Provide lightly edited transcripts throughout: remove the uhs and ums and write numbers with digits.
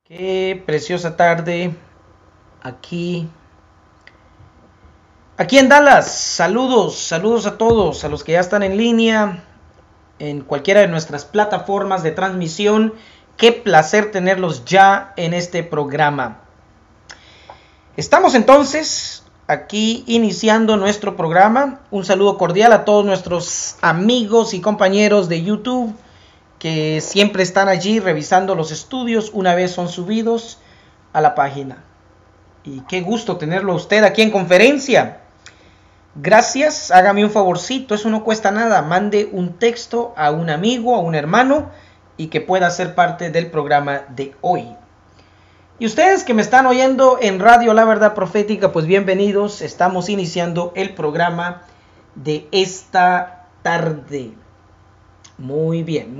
Qué preciosa tarde aquí, aquí en Dallas. Saludos a todos, a los que ya están en línea, en cualquiera de nuestras plataformas de transmisión. Qué placer tenerlos ya en este programa. Estamos entonces aquí iniciando nuestro programa. Un saludo cordial a todos nuestros amigos y compañeros de YouTube que siempre están allí revisando los estudios una vez son subidos a la página. Y qué gusto tenerlo a usted aquí en conferencia. Gracias, hágame un favorcito, eso no cuesta nada. Mande un texto a un amigo, a un hermano, y que pueda ser parte del programa de hoy. Y ustedes que me están oyendo en Radio La Verdad Profética, pues bienvenidos. Estamos iniciando el programa de esta tarde. Muy bien.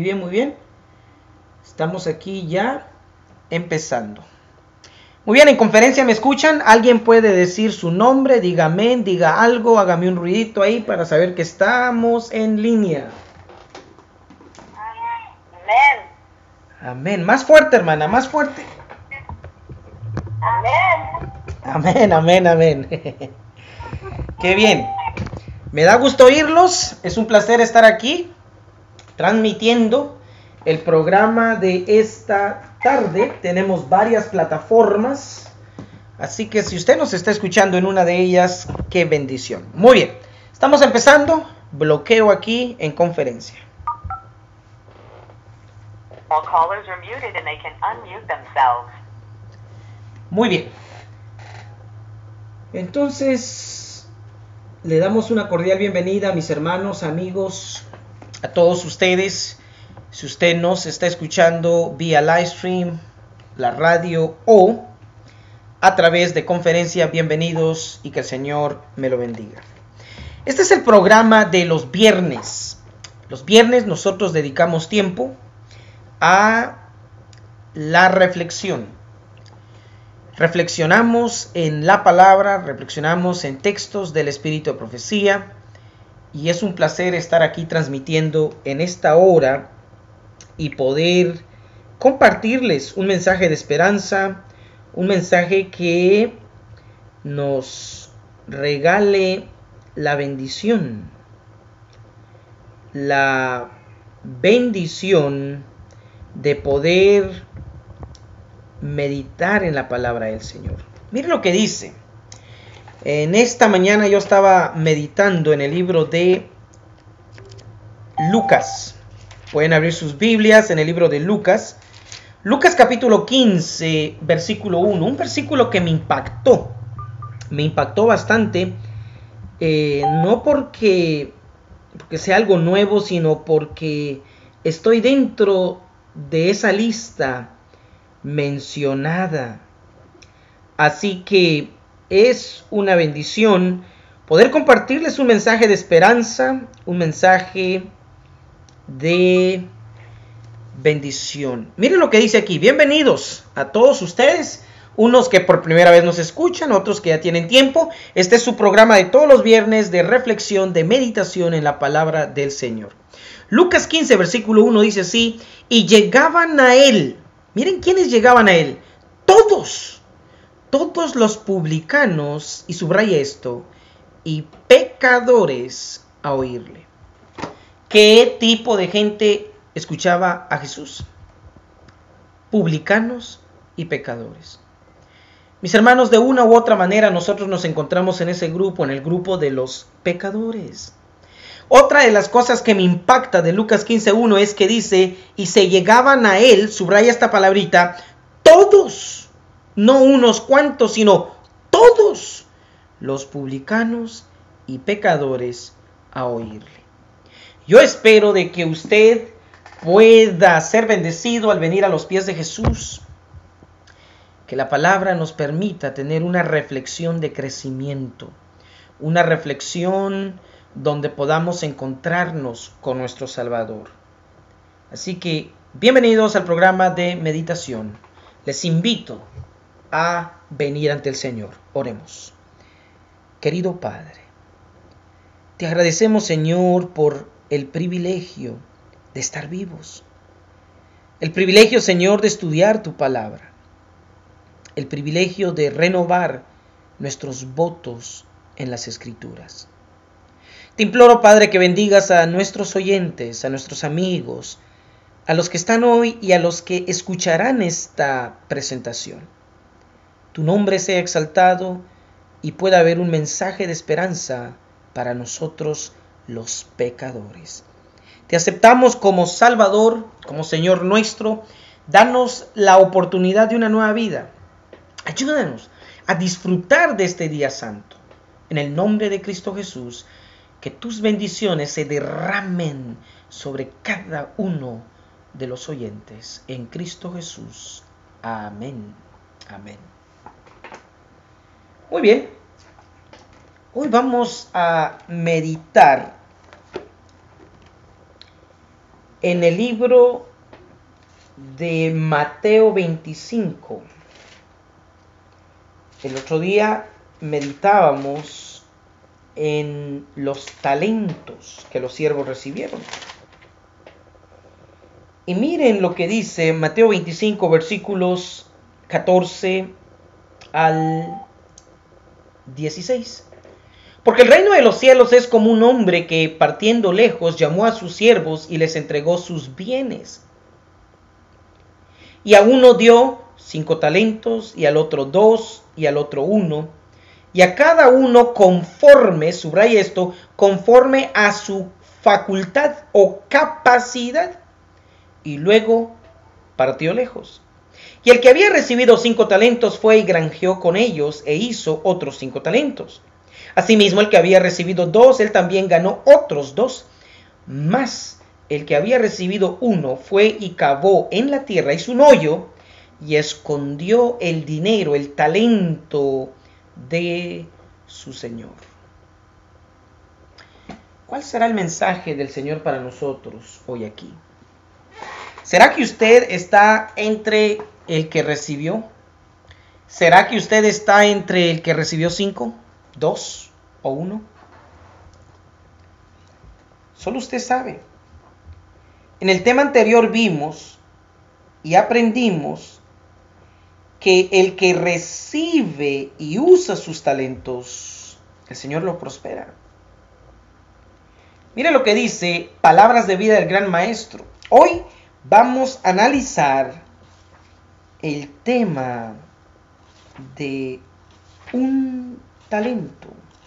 Estamos aquí ya empezando. Muy bien, en conferencia me escuchan. ¿Alguien puede decir su nombre? Diga amén, diga algo, hágame un ruidito ahí para saber que estamos en línea. Amén. Amén. Más fuerte, hermana, más fuerte. Amén. Qué bien. Me da gusto oírlos. Es un placer estar aquí transmitiendo el programa de esta tarde. Tenemos varias plataformas, así que si usted nos está escuchando en una de ellas, qué bendición. Muy bien, estamos empezando. Bloqueo aquí en conferencia. All callers are muted and they can unmute themselves. Muy bien. Entonces, le damos una cordial bienvenida a mis hermanos, amigos, a todos ustedes. Si usted nos está escuchando vía live stream, la radio o a través de conferencia, bienvenidos y que el Señor me lo bendiga. Este es el programa de los viernes. Los viernes nosotros dedicamos tiempo a la reflexión. Reflexionamos en la palabra, reflexionamos en textos del Espíritu de Profecía. Y es un placer estar aquí transmitiendo en esta hora y poder compartirles un mensaje de esperanza, un mensaje que nos regale la bendición de poder meditar en la palabra del Señor. Mire lo que dice. En esta mañana yo estaba meditando en el libro de Lucas. Pueden abrir sus Biblias en el libro de Lucas. Lucas capítulo 15, versículo 1. Un versículo que me impactó. Me impactó bastante. No porque sea algo nuevo, sino porque estoy dentro de esa lista mencionada. Así que es una bendición poder compartirles un mensaje de esperanza, un mensaje de bendición. Miren lo que dice aquí. Bienvenidos a todos ustedes, unos que por primera vez nos escuchan, otros que ya tienen tiempo. Este es su programa de todos los viernes de reflexión, de meditación en la palabra del Señor. Lucas 15, versículo 1 dice así: y llegaban a él. Miren quiénes llegaban a él. Todos los publicanos, y subraya esto, y pecadores a oírle. ¿Qué tipo de gente escuchaba a Jesús? Publicanos y pecadores. Mis hermanos, de una u otra manera nosotros nos encontramos en ese grupo, en el grupo de los pecadores. Otra de las cosas que me impacta de Lucas 15:1 es que dice, y se llegaban a él, subraya esta palabrita, todos. No unos cuantos, sino todos los publicanos y pecadores a oírle. Yo espero de que usted pueda ser bendecido al venir a los pies de Jesús. Que la palabra nos permita tener una reflexión de crecimiento. Una reflexión donde podamos encontrarnos con nuestro Salvador. Así que, bienvenidos al programa de meditación. Les invito a venir ante el Señor. Oremos. Querido Padre, te agradecemos, Señor, por el privilegio de estar vivos. El privilegio, Señor, de estudiar tu palabra. El privilegio de renovar nuestros votos en las Escrituras. Te imploro, Padre, que bendigas a nuestros oyentes, a nuestros amigos, a los que están hoy y a los que escucharán esta presentación. Tu nombre sea exaltado y pueda haber un mensaje de esperanza para nosotros los pecadores. Te aceptamos como Salvador, como Señor nuestro. Danos la oportunidad de una nueva vida. Ayúdanos a disfrutar de este día santo. En el nombre de Cristo Jesús, que tus bendiciones se derramen sobre cada uno de los oyentes. En Cristo Jesús. Amén. Amén. Muy bien. Hoy vamos a meditar en el libro de Mateo 25. El otro día meditábamos en los talentos que los siervos recibieron. Y miren lo que dice Mateo 25, versículos 14 al 16. Porque el reino de los cielos es como un hombre que, partiendo lejos, llamó a sus siervos y les entregó sus bienes. Y a uno dio 5 talentos, y al otro 2, y al otro 1, y a cada uno conforme, subraya esto, conforme a su facultad o capacidad. Y luego partió lejos. Y el que había recibido 5 talentos fue y granjeó con ellos, e hizo otros 5 talentos. Asimismo, el que había recibido 2, él también ganó otros 2. Mas el que había recibido 1 fue y cavó en la tierra, hizo un hoyo, y escondió el dinero, el talento de su Señor. ¿Cuál será el mensaje del Señor para nosotros hoy aquí? ¿Será que usted está entre el que recibió? ¿Será que usted está entre el que recibió 5, 2 o 1? Solo usted sabe. En el tema anterior vimos y aprendimos que el que recibe y usa sus talentos, el Señor lo prospera. Mire lo que dice Palabras de Vida del Gran Maestro. Hoy vamos a analizar el tema de un talento.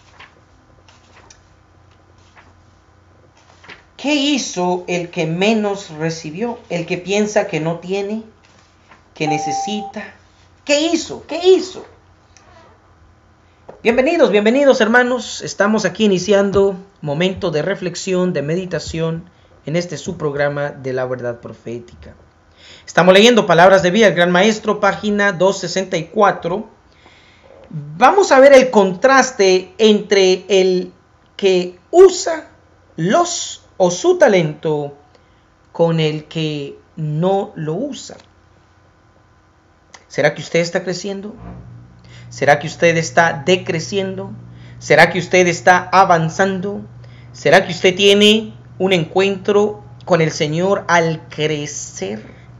¿Qué hizo el que menos recibió? El que piensa que no tiene, que necesita. ¿Qué hizo? ¿Qué hizo? Bienvenidos, bienvenidos hermanos. Estamos aquí iniciando momento de reflexión, de meditación en este su programa de la verdad profética. Estamos leyendo Palabras de Vida, el Gran Maestro, página 264. Vamos a ver el contraste entre el que usa los o su talento con el que no lo usa. ¿Será que usted está creciendo? ¿Será que usted está decreciendo? ¿Será que usted está avanzando? ¿Será que usted tiene un encuentro con el Señor al crecer?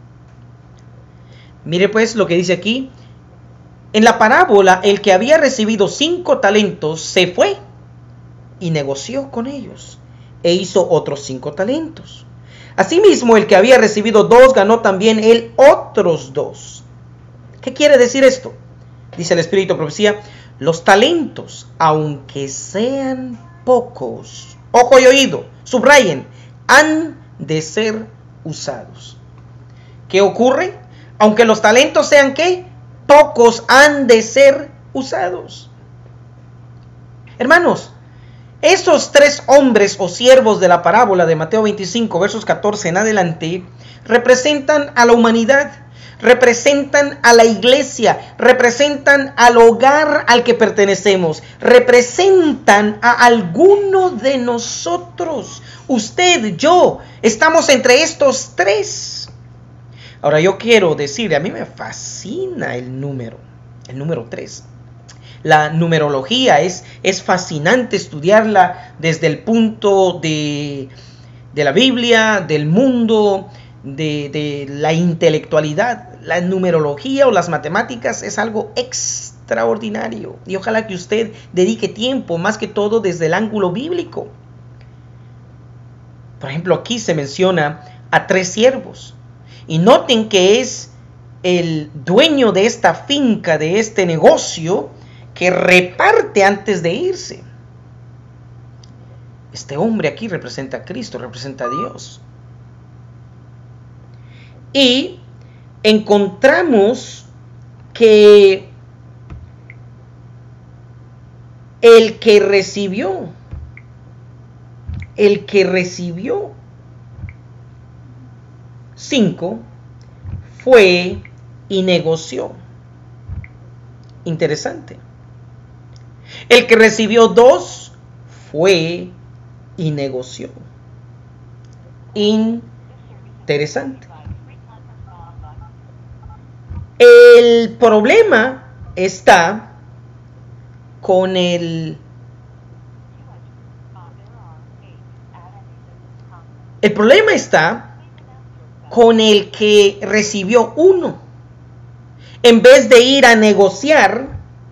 Mire pues lo que dice aquí. En la parábola, el que había recibido 5 talentos se fue y negoció con ellos e hizo otros 5 talentos. Asimismo, el que había recibido 2 ganó también él otros 2. ¿Qué quiere decir esto? Dice el Espíritu de Profecía, los talentos, aunque sean pocos, ojo y oído, subrayen, han de ser usados. ¿Qué ocurre? Aunque los talentos sean ¿qué? Pocos, han de ser usados. Hermanos, esos 3 hombres o siervos de la parábola de Mateo 25, versos 14 en adelante, representan a la humanidad, representan a la iglesia, representan al hogar al que pertenecemos, representan a alguno de nosotros. Usted, yo, estamos entre estos 3. Ahora yo quiero decirle, a mí me fascina el número 3. La numerología es fascinante estudiarla desde el punto de la Biblia, del mundo, de la intelectualidad. La numerología o las matemáticas es algo extraordinario. Y ojalá que usted dedique tiempo, más que todo desde el ángulo bíblico. Por ejemplo, aquí se menciona a 3 siervos. Y noten que es el dueño de esta finca, de este negocio, que reparte antes de irse. Este hombre aquí representa a Cristo, representa a Dios. Y encontramos que el que recibió 5 fue y negoció. Interesante. El que recibió 2 fue y negoció. Interesante. El problema está con el problema está con el que recibió 1. En vez de ir a negociar,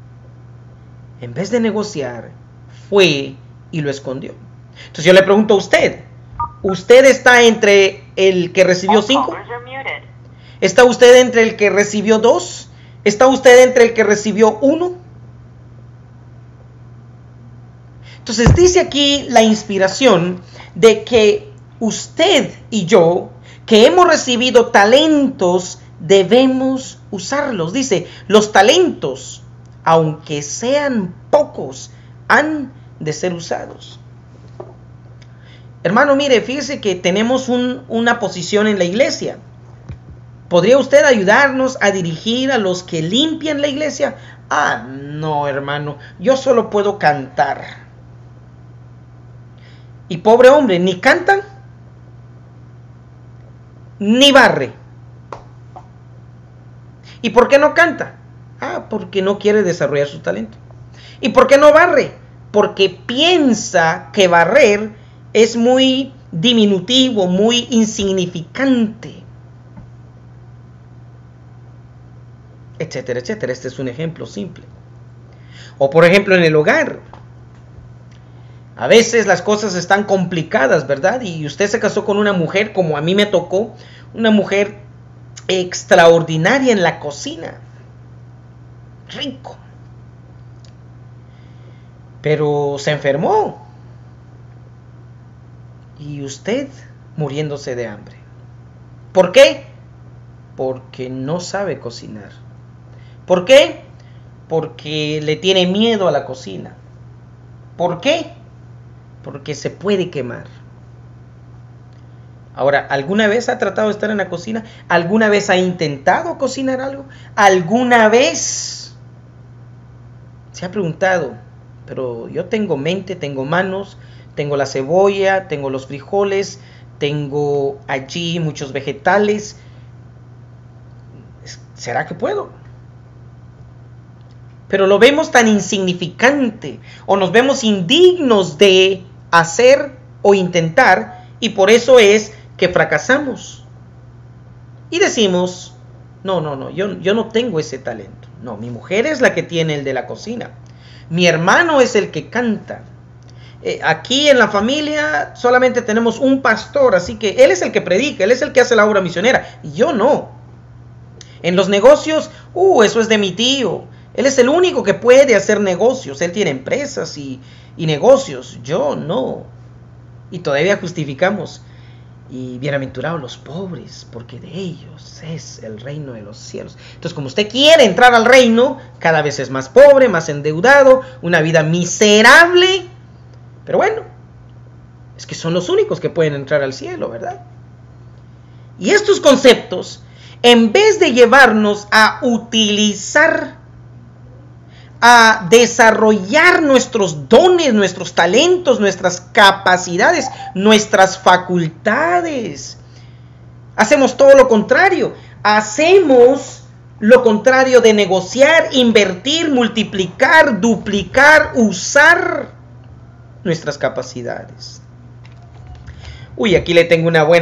fue y lo escondió. Entonces yo le pregunto a usted, ¿usted está entre el que recibió 5? ¿Está usted entre el que recibió 2? ¿Está usted entre el que recibió 1? Entonces dice aquí la inspiración de que usted y yo, que hemos recibido talentos, debemos usarlos. Dice, los talentos, aunque sean pocos, han de ser usados. Hermano, mire, fíjese que tenemos una posición en la iglesia. ¿Podría usted ayudarnos a dirigir a los que limpian la iglesia? Ah, no, hermano, yo solo puedo cantar. Y pobre hombre, ni canta, ni barre. ¿Y por qué no canta? Ah, porque no quiere desarrollar su talento. ¿Y por qué no barre? Porque piensa que barrer es muy diminutivo, muy insignificante. Etcétera, etcétera. Este es un ejemplo simple. O por ejemplo en el hogar. A veces las cosas están complicadas, ¿verdad? Y usted se casó con una mujer, como a mí me tocó, una mujer extraordinaria en la cocina. Rico. Pero se enfermó. Y usted muriéndose de hambre. ¿Por qué? Porque no sabe cocinar. ¿Por qué? Porque le tiene miedo a la cocina. ¿Por qué? Porque se puede quemar. Ahora, ¿alguna vez ha tratado de estar en la cocina? ¿Alguna vez ha intentado cocinar algo? ¿Alguna vez se ha preguntado, pero yo tengo mente, tengo manos, tengo la cebolla, tengo los frijoles, tengo allí muchos vegetales? ¿Será que puedo? Pero lo vemos tan insignificante o nos vemos indignos de hacer o intentar, y por eso es que fracasamos. Y decimos, no, yo no tengo ese talento. No, mi mujer es la que tiene el de la cocina. Mi hermano es el que canta. Aquí en la familia solamente tenemos un pastor, así que él es el que predica, él es el que hace la obra misionera, y yo no. En los negocios, eso es de mi tío. Él es el único que puede hacer negocios. Él tiene empresas y negocios. Yo no. Y todavía justificamos. Y bienaventurados los pobres, porque de ellos es el reino de los cielos. Entonces, como usted quiere entrar al reino, cada vez es más pobre, más endeudado, una vida miserable. Pero bueno, es que son los únicos que pueden entrar al cielo, ¿verdad? Y estos conceptos, en vez de llevarnos a utilizar, a desarrollar nuestros dones, nuestros talentos, nuestras capacidades, nuestras facultades, hacemos todo lo contrario. Hacemos lo contrario de negociar, invertir, multiplicar, duplicar, usar nuestras capacidades. Uy, aquí le tengo una buena.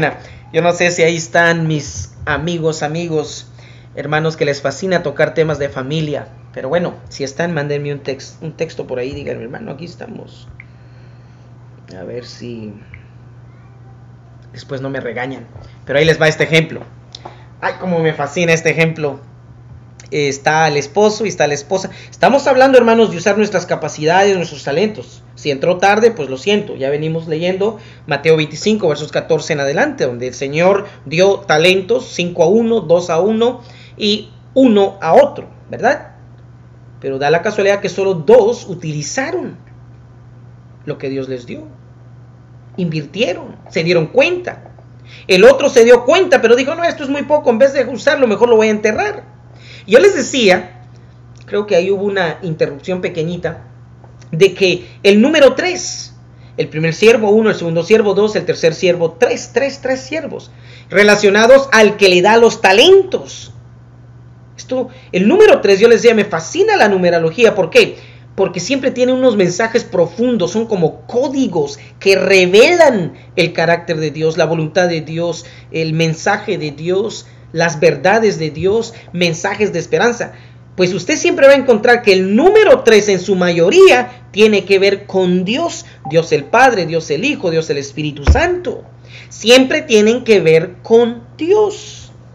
Yo no sé si ahí están mis amigos, hermanos que les fascina tocar temas de familia. Pero bueno, si están, mándenme un texto por ahí. Díganme, hermano, aquí estamos. A ver si después no me regañan. Pero ahí les va este ejemplo. Ay, cómo me fascina este ejemplo. Está el esposo y está la esposa. Estamos hablando, hermanos, de usar nuestras capacidades, nuestros talentos. Si entró tarde, pues lo siento. Ya venimos leyendo Mateo 25, versos 14 en adelante, donde el Señor dio talentos, 5 a 1, 2 a 1 y 1 a otro, ¿verdad? Pero da la casualidad que solo 2 utilizaron lo que Dios les dio. Invirtieron, se dieron cuenta. El otro se dio cuenta, pero dijo, no, esto es muy poco, en vez de usarlo, mejor lo voy a enterrar. Yo les decía, creo que ahí hubo una interrupción pequeñita, de que el número 3, el primer siervo 1, el segundo siervo 2, el tercer siervo 3 siervos, relacionados al que le da los talentos. El número 3, yo les decía, me fascina la numerología. ¿Por qué? Porque siempre tiene unos mensajes profundos, son como códigos que revelan el carácter de Dios, la voluntad de Dios, el mensaje de Dios, las verdades de Dios, mensajes de esperanza. Pues usted siempre va a encontrar que el número 3 en su mayoría tiene que ver con Dios, Dios el Padre, Dios el Hijo, Dios el Espíritu Santo. Siempre tienen que ver con Dios.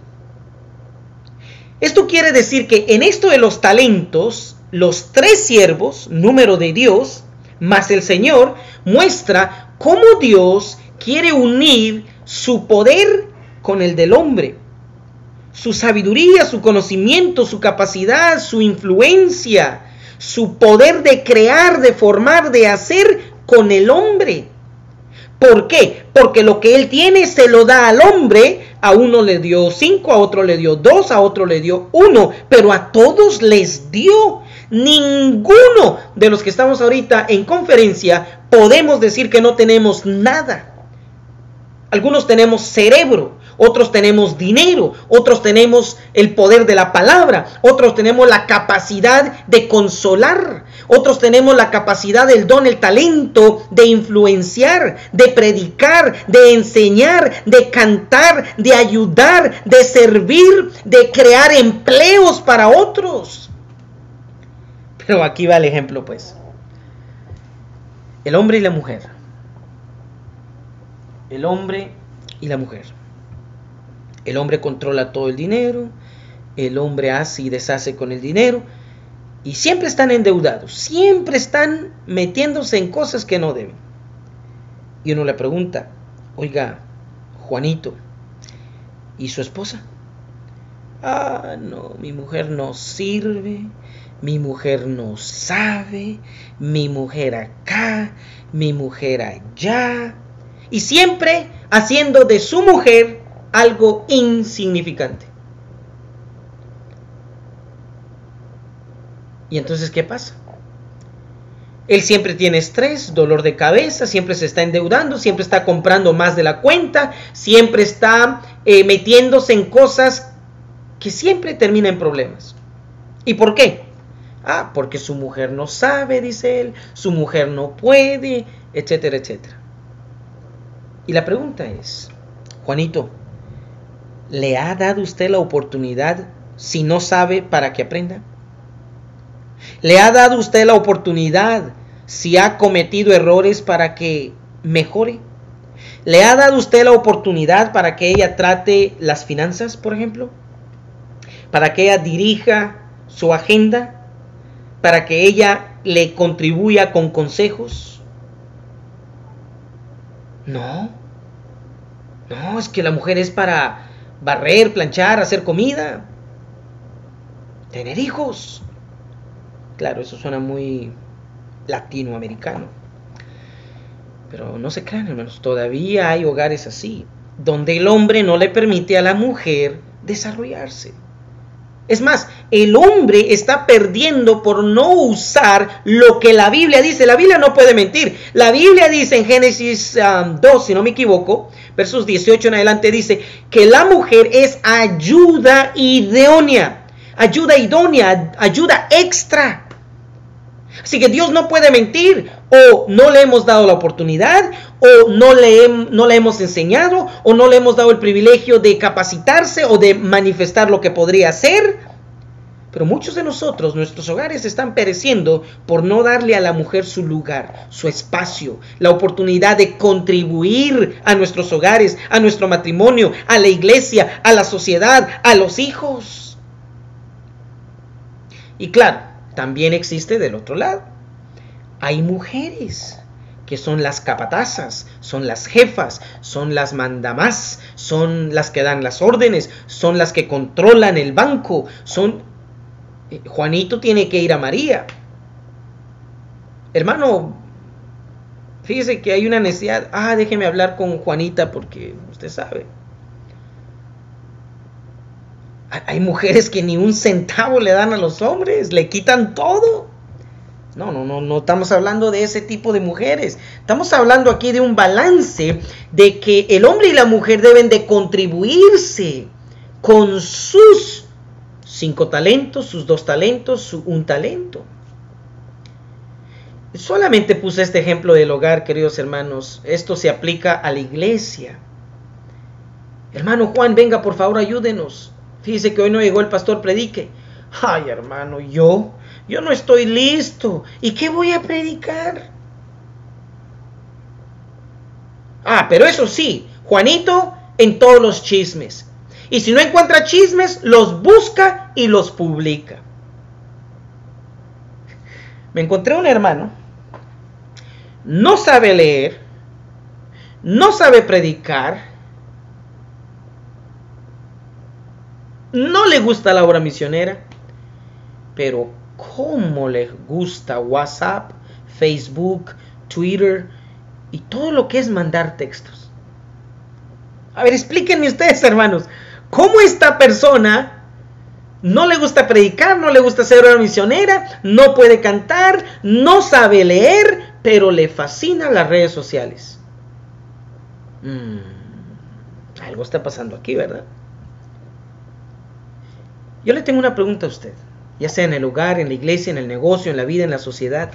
Esto quiere decir que en esto de los talentos, los 3 siervos, número de Dios, más el Señor, muestra cómo Dios quiere unir su poder con el del hombre. Su sabiduría, su conocimiento, su capacidad, su influencia, su poder de crear, de formar, de hacer con el hombre. ¿Por qué? Porque lo que él tiene se lo da al hombre. A uno le dio 5, a otro le dio 2, a otro le dio 1, pero a todos les dio. Ninguno de los que estamos ahorita en conferencia podemos decir que no tenemos nada. Algunos tenemos cerebro, otros tenemos dinero, otros tenemos el poder de la palabra, otros tenemos la capacidad de consolar, otros tenemos la capacidad, el don, el talento de influenciar, de predicar, de enseñar, de cantar, de ayudar, de servir, de crear empleos para otros. Pero aquí va el ejemplo, pues. El hombre y la mujer. El hombre y la mujer. El hombre controla todo el dinero, el hombre hace y deshace con el dinero y siempre están endeudados, siempre están metiéndose en cosas que no deben. Y uno le pregunta, oiga, Juanito, ¿y su esposa? Ah, no, mi mujer no sirve, mi mujer no sabe, mi mujer acá, mi mujer allá. Y siempre haciendo de su mujer algo insignificante. Y entonces, ¿qué pasa? Él siempre tiene estrés, dolor de cabeza, siempre se está endeudando, siempre está comprando más de la cuenta, siempre está metiéndose en cosas que siempre terminan en problemas. ¿Y por qué? Ah, porque su mujer no sabe, dice él, su mujer no puede, etcétera, etcétera. Y la pregunta es, Juanito, ¿le ha dado usted la oportunidad, si no sabe, para que aprenda? ¿Le ha dado usted la oportunidad, si ha cometido errores, para que mejore? ¿Le ha dado usted la oportunidad para que ella trate las finanzas, por ejemplo? ¿Para que ella dirija su agenda? ¿Para que ella le contribuya con consejos? No, es que la mujer es para barrer, planchar, hacer comida, tener hijos. Claro, eso suena muy latinoamericano. Pero no se crean, hermanos, todavía hay hogares así, donde el hombre no le permite a la mujer desarrollarse. Es más, el hombre está perdiendo por no usar lo que la Biblia dice. La Biblia no puede mentir. La Biblia dice en Génesis 2, si no me equivoco, versos 18 en adelante, dice que la mujer es ayuda idónea, ayuda extra. Así que Dios no puede mentir, o no le hemos dado la oportunidad, o no le hemos enseñado, o no le hemos dado el privilegio de capacitarse o de manifestar lo que podría hacer. Pero muchos de nosotros, nuestros hogares están pereciendo por no darle a la mujer su lugar, su espacio, la oportunidad de contribuir a nuestros hogares, a nuestro matrimonio, a la iglesia, a la sociedad, a los hijos. Y claro, también existe del otro lado. Hay mujeres que son las capatazas, son las jefas, son las mandamás, son las que dan las órdenes, son las que controlan el banco, Juanito tiene que ir a María. Hermano, fíjese que hay una necesidad. Déjeme hablar con Juanita porque usted sabe. Hay mujeres que ni un centavo le dan a los hombres, le quitan todo. No estamos hablando de ese tipo de mujeres. Estamos hablando aquí de un balance, de que el hombre y la mujer deben de contribuirse con sus 5 talentos, sus 2 talentos, un talento. Solamente puse este ejemplo del hogar, queridos hermanos. Esto se aplica a la iglesia. Hermano Juan, venga, por favor, ayúdenos. Fíjese que hoy no llegó el pastor, predique. Ay, hermano, yo no estoy listo. ¿Y qué voy a predicar? Pero eso sí, Juanito en todos los chismes. Y si no encuentra chismes, los busca y los publica. Me encontré un hermano, no sabe leer, no sabe predicar, no le gusta la obra misionera, pero cómo le gusta WhatsApp, Facebook, Twitter y todo lo que es mandar textos. A ver, explíquenme ustedes, hermanos, ¿cómo esta persona no le gusta predicar, no le gusta hacer obra misionera, no puede cantar, no sabe leer, pero le fascinan las redes sociales? Algo está pasando aquí, ¿verdad? Yo le tengo una pregunta a usted, ya sea en el hogar, en la iglesia, en el negocio, en la vida, en la sociedad.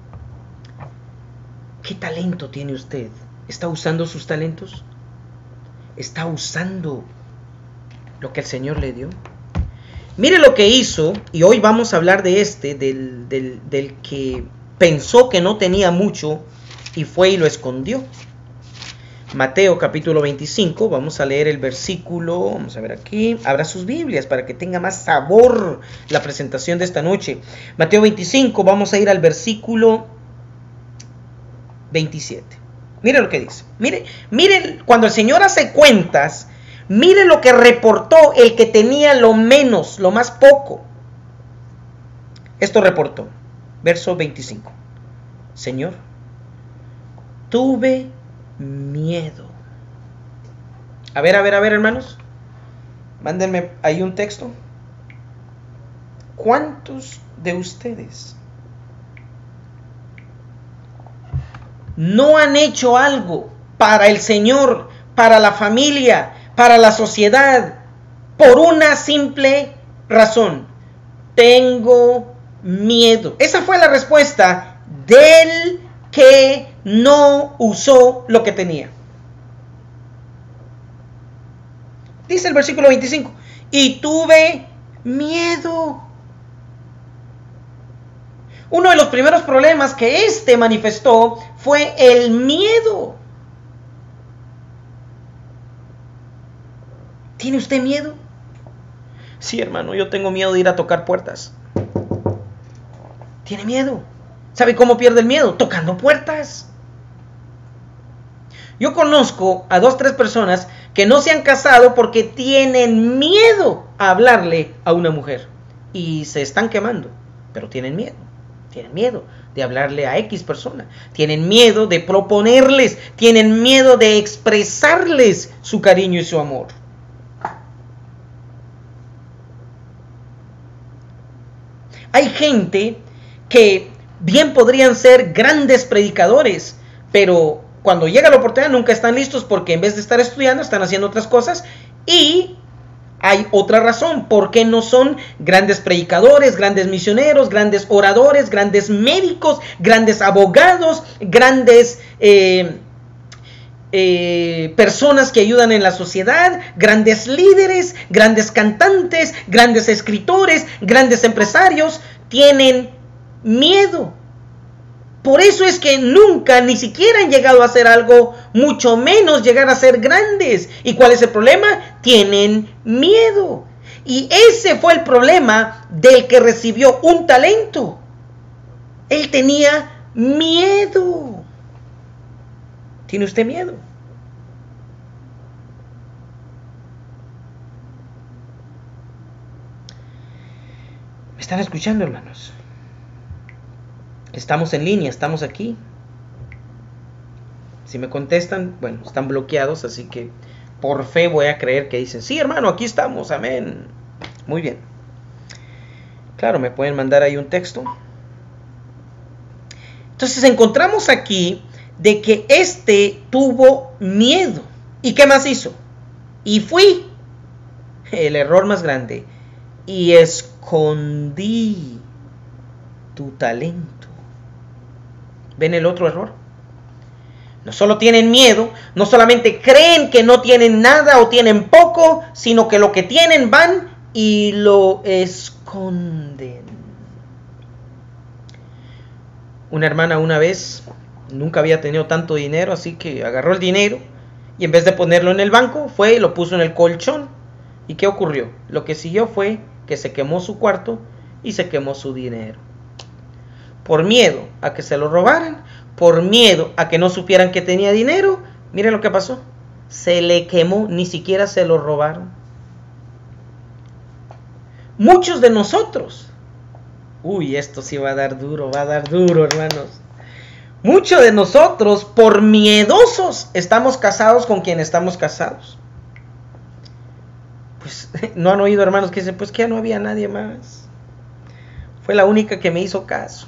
¿Qué talento tiene usted? ¿Está usando sus talentos? ¿Está usando lo que el Señor le dio? Mire lo que hizo, y hoy vamos a hablar de del que pensó que no tenía mucho y fue y lo escondió. Mateo capítulo 25, vamos a leer el versículo, vamos a ver aquí, abra sus Biblias para que tenga más sabor la presentación de esta noche. Mateo 25, vamos a ir al versículo 27. Mire lo que dice. Mire, cuando el Señor hace cuentas, mire lo que reportó el que tenía lo menos, lo más poco. Esto reportó, verso 25. Señor, tuve miedo. A ver, hermanos. Mándenme ahí un texto. ¿Cuántos de ustedes no han hecho algo para el Señor, para la familia, para la sociedad, por una simple razón? Tengo miedo. Esa fue la respuesta del que no usó lo que tenía. Dice el versículo 25, y tuve miedo. Uno de los primeros problemas que manifestó fue el miedo. ¿Tiene usted miedo? Sí, hermano, yo tengo miedo de ir a tocar puertas. ¿Tiene miedo? ¿Sabe cómo pierde el miedo? Tocando puertas. Yo conozco a 2, 3 personas que no se han casado porque tienen miedo a hablarle a una mujer. Y se están quemando, pero tienen miedo. Tienen miedo de hablarle a X persona. Tienen miedo de proponerles. Tienen miedo de expresarles su cariño y su amor. Hay gente que bien podrían ser grandes predicadores, pero cuando llega la oportunidad nunca están listos porque en vez de estar estudiando están haciendo otras cosas y Hay otra razón, ¿por qué no son grandes predicadores, grandes misioneros, grandes oradores, grandes médicos, grandes abogados, grandes personas que ayudan en la sociedad, grandes líderes, grandes cantantes, grandes escritores, grandes empresarios? Tienen miedo. Por eso es que nunca, ni siquiera han llegado a hacer algo, mucho menos llegar a ser grandes. ¿Y cuál es el problema? Tienen miedo. Y ese fue el problema del que recibió un talento. Él tenía miedo. ¿Tiene usted miedo? ¿Me están escuchando, hermanos? Estamos en línea, estamos aquí. Si me contestan, bueno, están bloqueados, así que por fe voy a creer que dicen, sí, hermano, aquí estamos, amén. Muy bien. Claro, me pueden mandar ahí un texto. Entonces encontramos aquí de que tuvo miedo. ¿Y qué más hizo? Y fui, el error más grande, y escondí tu talento. ¿Ven el otro error? No solo tienen miedo, no solamente creen que no tienen nada o tienen poco, sino que lo que tienen van y lo esconden. Una hermana una vez nunca había tenido tanto dinero, así que agarró el dinero y en vez de ponerlo en el banco, fue y lo puso en el colchón. ¿Y qué ocurrió? Lo que siguió fue que se quemó su cuarto y se quemó su dinero. Por miedo a que se lo robaran, por miedo a que no supieran que tenía dinero, miren lo que pasó. Se le quemó, ni siquiera se lo robaron. Muchos de nosotros, esto sí va a dar duro, hermanos. Muchos de nosotros, por miedosos, estamos casados con quien estamos casados. Pues no han oído, hermanos, que dicen, pues que ya no había nadie más. Fue la única que me hizo caso.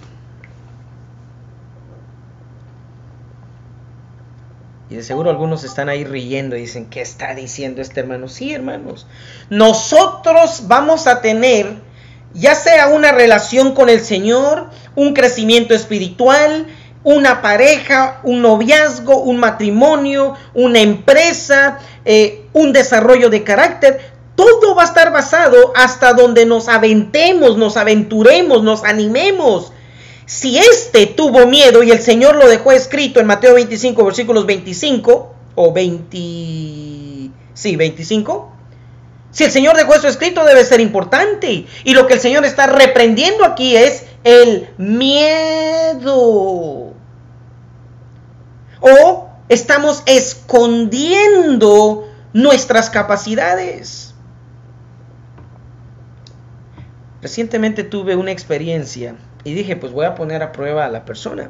Y de seguro algunos están ahí riendo y dicen, ¿qué está diciendo este hermano? Sí, hermanos, nosotros vamos a tener, ya sea una relación con el Señor, un crecimiento espiritual, una pareja, un noviazgo, un matrimonio, una empresa, un desarrollo de carácter. Todo va a estar basado hasta donde nos aventemos, nos aventuremos, nos animemos. Si tuvo miedo y el Señor lo dejó escrito en Mateo 25, versículos 25 o 25. Si el Señor dejó eso escrito, debe ser importante. Y lo que el Señor está reprendiendo aquí es el miedo. O estamos escondiendo nuestras capacidades. Recientemente tuve una experiencia y dije, pues voy a poner a prueba a la persona.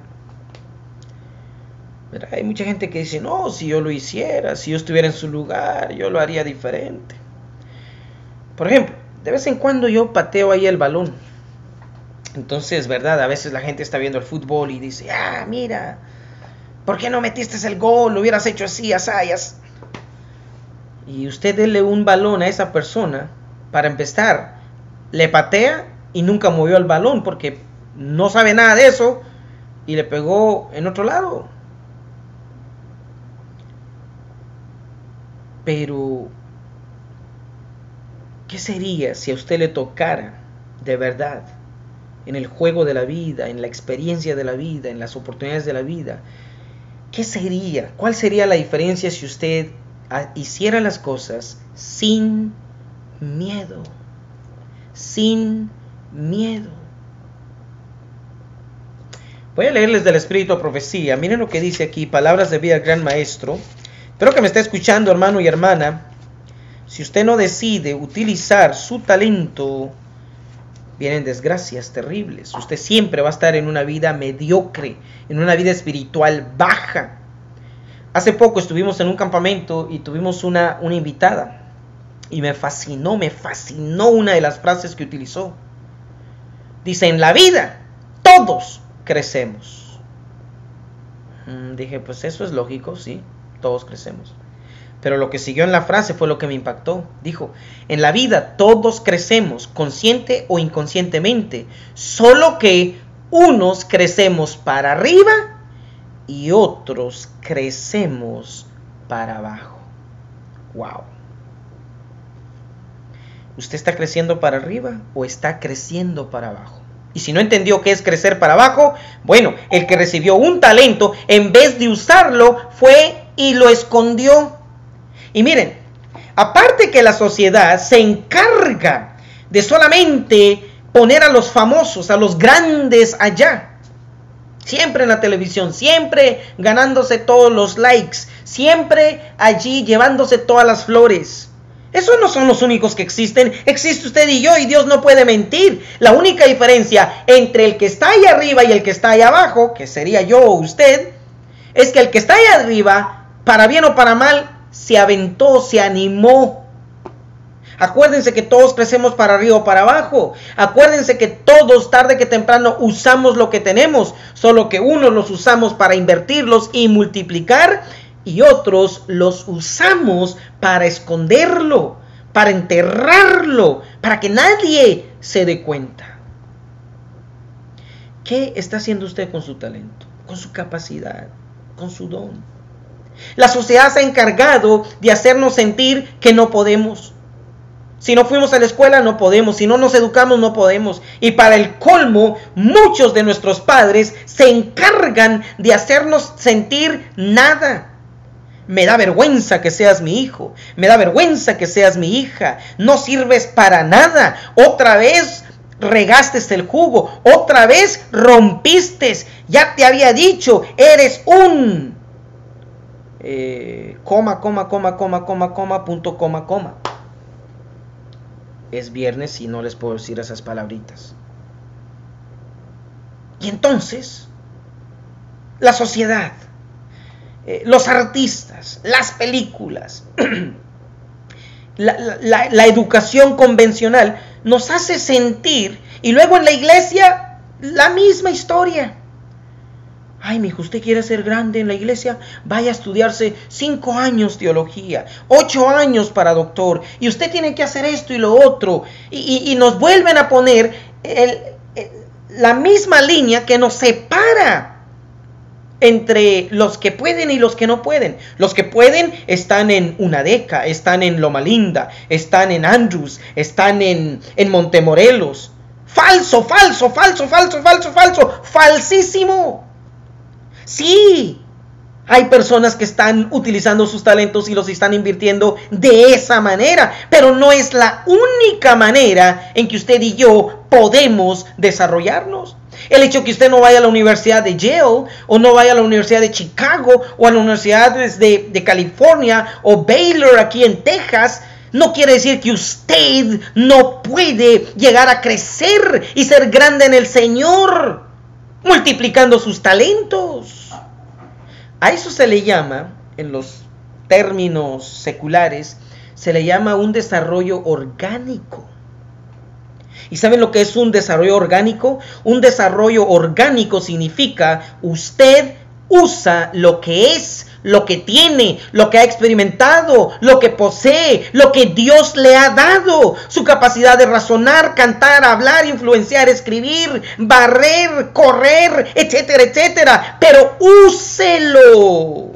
Pero hay mucha gente que dice, no, si yo lo hiciera, si yo estuviera en su lugar, yo lo haría diferente. Por ejemplo, de vez en cuando yo pateo ahí el balón. Entonces, ¿verdad? A veces la gente está viendo el fútbol y dice, mira, ¿por qué no metiste el gol? Lo hubieras hecho así, así. Y usted dele un balón a esa persona, para empezar, le patea y nunca movió el balón porque no sabe nada de eso y le pegó en otro lado. Pero ¿qué sería si a usted le tocara de verdad en el juego de la vida, en la experiencia de la vida, en las oportunidades de la vida? ¿Qué sería? ¿Cuál sería la diferencia si usted hiciera las cosas sin miedo? Sin miedo. Voy a leerles del Espíritu de Profecía. Miren lo que dice aquí, palabras de vida del Gran Maestro. Espero que me esté escuchando, hermano y hermana. Si usted no decide utilizar su talento, vienen desgracias terribles. Usted siempre va a estar en una vida mediocre, en una vida espiritual baja. Hace poco estuvimos en un campamento y tuvimos una invitada. Y me fascinó una de las frases que utilizó. Dice, en la vida todos crecemos. Dije, pues eso es lógico, sí, todos crecemos. Pero lo que siguió en la frase fue lo que me impactó. Dijo, en la vida todos crecemos, consciente o inconscientemente, solo que unos crecemos para arriba y otros crecemos para abajo. Wow. ¿Usted está creciendo para arriba o está creciendo para abajo? Y si no entendió qué es crecer para abajo, bueno, el que recibió un talento, en vez de usarlo, fue y lo escondió. Y miren, aparte que la sociedad se encarga de solamente poner a los famosos, a los grandes allá, siempre en la televisión, siempre ganándose todos los likes, siempre allí llevándose todas las flores. Esos no son los únicos que existen. Existe usted y yo, y Dios no puede mentir. La única diferencia entre el que está ahí arriba y el que está ahí abajo, que sería yo o usted, es que el que está ahí arriba, para bien o para mal, se aventó, se animó. Acuérdense que todos crecemos para arriba o para abajo. Acuérdense que todos, tarde que temprano, usamos lo que tenemos. Solo que unos los usamos para invertirlos y multiplicar, y otros los usamos para esconderlo, para enterrarlo, para que nadie se dé cuenta. ¿Qué está haciendo usted con su talento, con su capacidad, con su don? La sociedad se ha encargado de hacernos sentir que no podemos. Si no fuimos a la escuela, no podemos. Si no nos educamos, no podemos. Y para el colmo, muchos de nuestros padres se encargan de hacernos sentir nada. Me da vergüenza que seas mi hijo. Me da vergüenza que seas mi hija. No sirves para nada. Otra vez regaste el jugo. Otra vez rompiste. Ya te había dicho, eres un... coma. Es viernes y no les puedo decir esas palabritas. Y entonces, la sociedad, los artistas, las películas, la educación convencional nos hace sentir, y luego en la iglesia, la misma historia. Ay, mijo, usted quiere ser grande en la iglesia, vaya a estudiarse 5 años teología, 8 años para doctor, y usted tiene que hacer esto y lo otro, y nos vuelven a poner la misma línea que nos separa entre los que pueden y los que no pueden. Los que pueden están en Unadeca, están en Loma Linda, están en Andrews, están en Montemorelos. Falso, falsísimo. Sí, hay personas que están utilizando sus talentos y los están invirtiendo de esa manera, pero no es la única manera en que usted y yo podemos desarrollarnos. El hecho que usted no vaya a la Universidad de Yale, o no vaya a la Universidad de Chicago, o a la Universidad de California, o Baylor aquí en Texas, no quiere decir que usted no puede llegar a crecer y ser grande en el Señor, multiplicando sus talentos. A eso se le llama, en los términos seculares, se le llama un desarrollo orgánico. ¿Y saben lo que es un desarrollo orgánico? Un desarrollo orgánico significa usted usa lo que es, lo que tiene, lo que ha experimentado, lo que posee, lo que Dios le ha dado, su capacidad de razonar, cantar, hablar, influenciar, escribir, barrer, correr, etcétera, etcétera, pero úselo.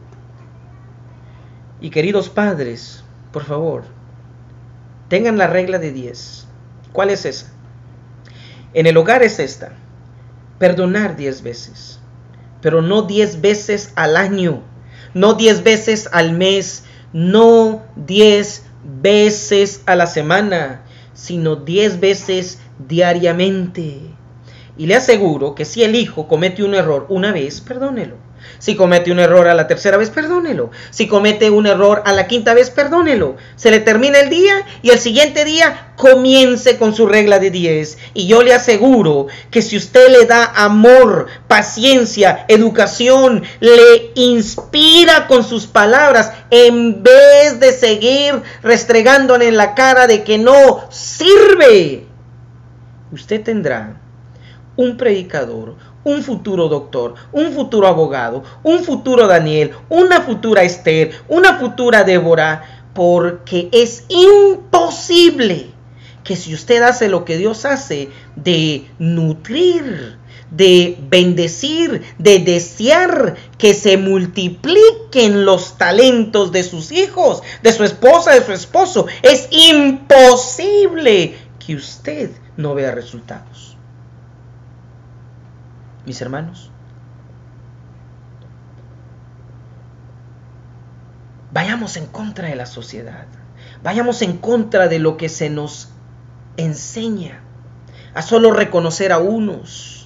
Y queridos padres, por favor, tengan la regla de 10. ¿Cuál es esa? En el hogar es esta: perdonar 10 veces, pero no 10 veces al año, no 10 veces al mes, no 10 veces a la semana, sino 10 veces diariamente. Y le aseguro que si el hijo comete un error una vez, perdónelo. Si comete un error a la tercera vez, perdónelo. Si comete un error a la quinta vez, perdónelo. Se le termina el día y el siguiente día comience con su regla de 10. Y yo le aseguro que si usted le da amor, paciencia, educación, le inspira con sus palabras, en vez de seguir restregándole en la cara de que no sirve, usted tendrá un predicador, un futuro doctor, un futuro abogado, un futuro Daniel, una futura Esther, una futura Débora, porque es imposible que si usted hace lo que Dios hace, de nutrir, de bendecir, de desear que se multipliquen los talentos de sus hijos, de su esposa, de su esposo, es imposible que usted no vea resultados. Mis hermanos, vayamos en contra de la sociedad, vayamos en contra de lo que se nos enseña a solo reconocer a unos.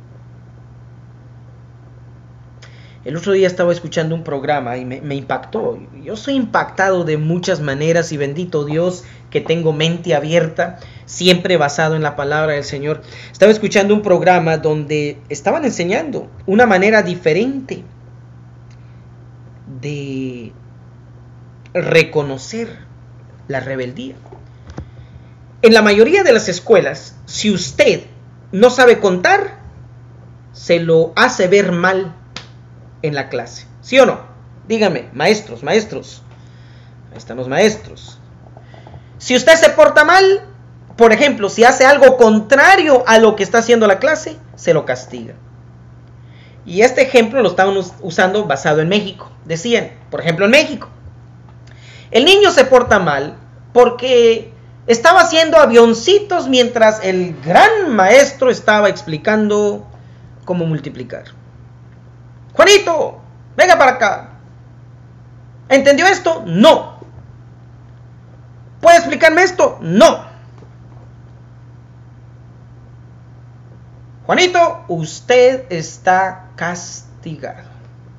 El otro día estaba escuchando un programa y me impactó. Yo soy impactado de muchas maneras y bendito Dios que tengo mente abierta, siempre basado en la palabra del Señor. Estaba escuchando un programa donde estaban enseñando una manera diferente de reconocer la rebeldía. En la mayoría de las escuelas, si usted no sabe contar, se lo hace ver mal en la clase. ¿Sí o no? Díganme, maestros. Ahí están los maestros. Si usted se porta mal, por ejemplo, si hace algo contrario a lo que está haciendo la clase, se lo castiga. Y este ejemplo lo estaban usando basado en México. Decían, por ejemplo, en México, el niño se porta mal porque estaba haciendo avioncitos mientras el gran maestro estaba explicando cómo multiplicar. Juanito, venga para acá. ¿Entendió esto? No. ¿Puede explicarme esto? No. Juanito, usted está castigado.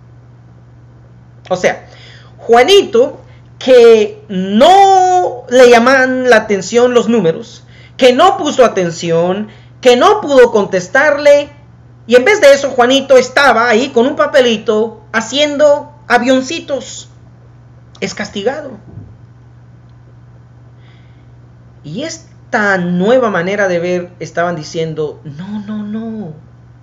O sea, Juanito, que no le llaman la atención los números, que no puso atención, que no pudo contestarle, y en vez de eso Juanito estaba ahí con un papelito haciendo avioncitos. Es castigado. Y esta nueva manera de ver, estaban diciendo, no.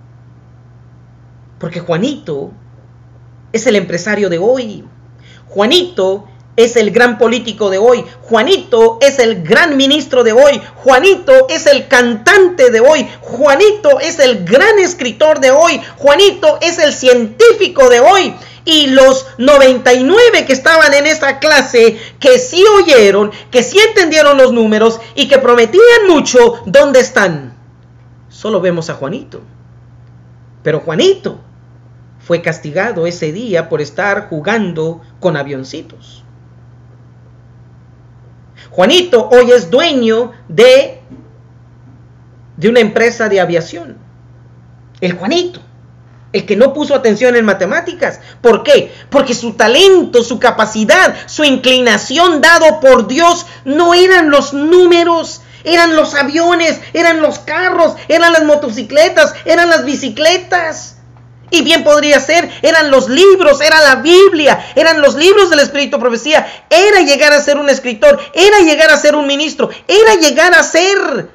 Porque Juanito es el empresario de hoy. Juanito es el gran político de hoy. Juanito es el gran ministro de hoy. Juanito es el cantante de hoy. Juanito es el gran escritor de hoy. Juanito es el científico de hoy. Y los 99 que estaban en esta clase, que sí oyeron, que sí entendieron los números y que prometían mucho, ¿dónde están? Solo vemos a Juanito. Pero Juanito fue castigado ese día por estar jugando con avioncitos. Juanito hoy es dueño de una empresa de aviación. El Juanito, el que no puso atención en matemáticas. ¿Por qué? Porque su talento, su capacidad, su inclinación dado por Dios no eran los números, eran los aviones, eran los carros, eran las motocicletas, eran las bicicletas. Y bien podría ser, eran los libros, era la Biblia, eran los libros del Espíritu de Profecía, era llegar a ser un escritor, era llegar a ser un ministro, era llegar a ser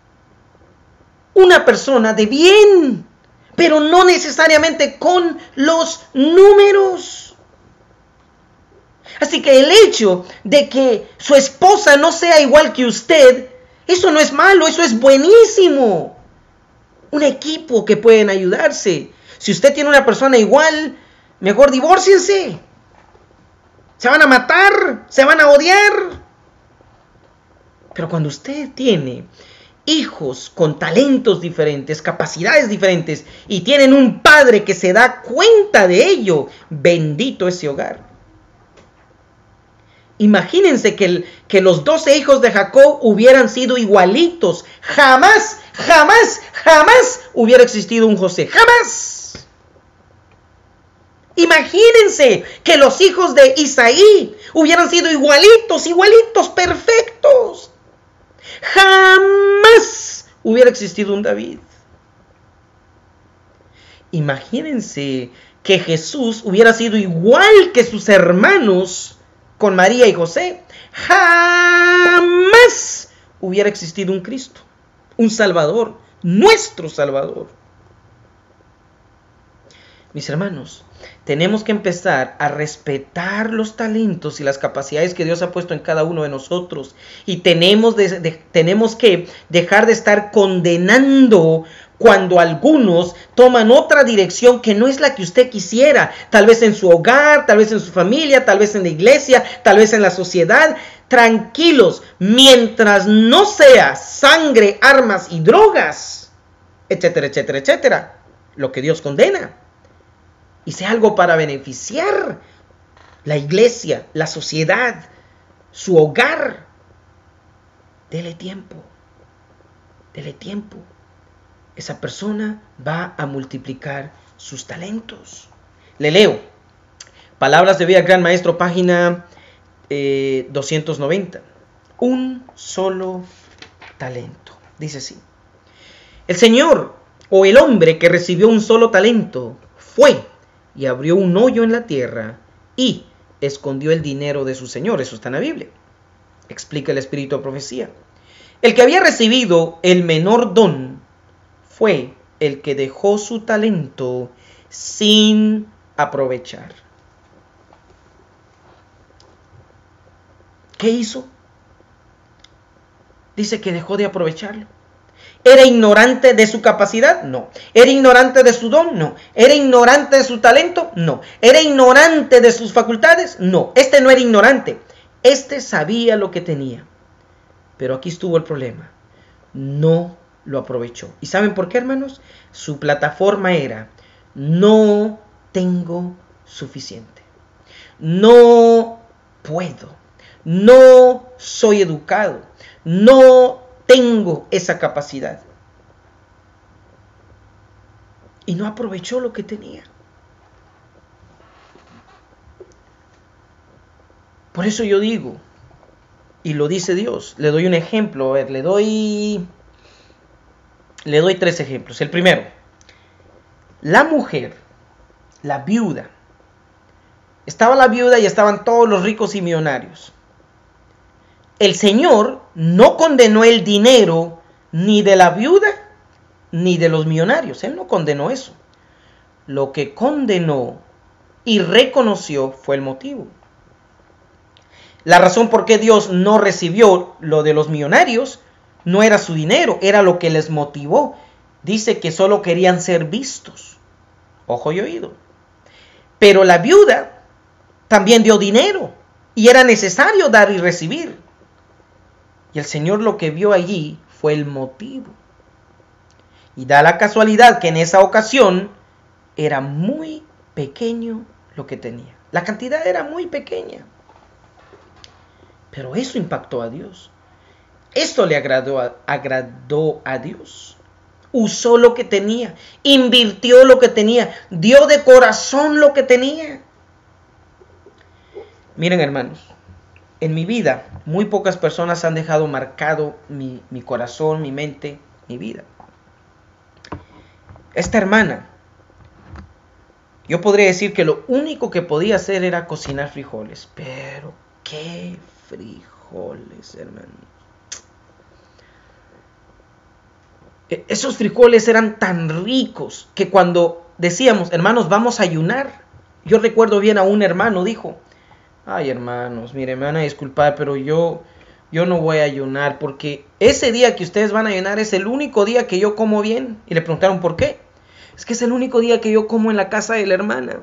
una persona de bien, pero no necesariamente con los números. Así que el hecho de que su esposa no sea igual que usted, eso no es malo, eso es buenísimo. Un equipo que pueden ayudarse. Si usted tiene una persona igual, mejor divórciense. Se van a matar, se van a odiar. Pero cuando usted tiene hijos con talentos diferentes, capacidades diferentes, y tienen un padre que se da cuenta de ello, bendito ese hogar. Imagínense que los 12 hijos de Jacob hubieran sido igualitos. Jamás hubiera existido un José. Jamás. Imagínense que los hijos de Isaí hubieran sido igualitos, perfectos. Jamás hubiera existido un David. Imagínense que Jesús hubiera sido igual que sus hermanos con María y José. Jamás hubiera existido un Cristo, un Salvador, nuestro Salvador. Mis hermanos, tenemos que empezar a respetar los talentos y las capacidades que Dios ha puesto en cada uno de nosotros. Y tenemos que dejar de estar condenando cuando algunos toman otra dirección que no es la que usted quisiera. Tal vez en su hogar, tal vez en su familia, tal vez en la iglesia, tal vez en la sociedad. Tranquilos, mientras no sea sangre, armas y drogas, etcétera, etcétera, etcétera, lo que Dios condena. Y sea algo para beneficiar la iglesia, la sociedad, su hogar. Dele tiempo. Dele tiempo. Esa persona va a multiplicar sus talentos. Le leo. Palabras de Vida Gran Maestro, página 290. Un solo talento. Dice así. El Señor o el hombre que recibió un solo talento fue y abrió un hoyo en la tierra y escondió el dinero de su señor. Eso está en la Biblia. Explica el espíritu de profecía. El que había recibido el menor don fue el que dejó su talento sin aprovechar. ¿Qué hizo? Dice que dejó de aprovecharlo. ¿Era ignorante de su capacidad? No. ¿Era ignorante de su don? No. ¿Era ignorante de su talento? No. ¿Era ignorante de sus facultades? No. Este no era ignorante. Este sabía lo que tenía. Pero aquí estuvo el problema. No lo aprovechó. ¿Y saben por qué, hermanos? Su plataforma era: no tengo suficiente. No puedo. No soy educado. No tengo esa capacidad. Y no aprovechó lo que tenía. Por eso yo digo, y lo dice Dios, le doy un ejemplo. A ver, le doy 3 ejemplos. El primero, la mujer, la viuda. Estaba la viuda y estaban todos los ricos y millonarios. El Señor no condenó el dinero ni de la viuda ni de los millonarios. Él no condenó eso. Lo que condenó y reconoció fue el motivo. La razón por qué Dios no recibió lo de los millonarios no era su dinero, era lo que les motivó. Dice que solo querían ser vistos. Ojo y oído. Pero la viuda también dio dinero y era necesario dar y recibir. Y el Señor lo que vio allí fue el motivo. Y da la casualidad que en esa ocasión era muy pequeño lo que tenía. La cantidad era muy pequeña. Pero eso impactó a Dios. Esto le agradó a Dios. Usó lo que tenía. Invirtió lo que tenía. Dio de corazón lo que tenía. Miren, hermanos. En mi vida, muy pocas personas han dejado marcado mi corazón, mi mente, mi vida. Esta hermana, yo podría decir que lo único que podía hacer era cocinar frijoles. Pero, ¿qué frijoles, hermanos? Esos frijoles eran tan ricos que cuando decíamos, hermanos, vamos a ayunar. Yo recuerdo bien a un hermano, dijo: ay, hermanos, mire, me van a disculpar, pero yo no voy a ayunar porque ese día que ustedes van a ayunar es el único día que yo como bien. Y le preguntaron por qué. Es que es el único día que yo como en la casa de la hermana.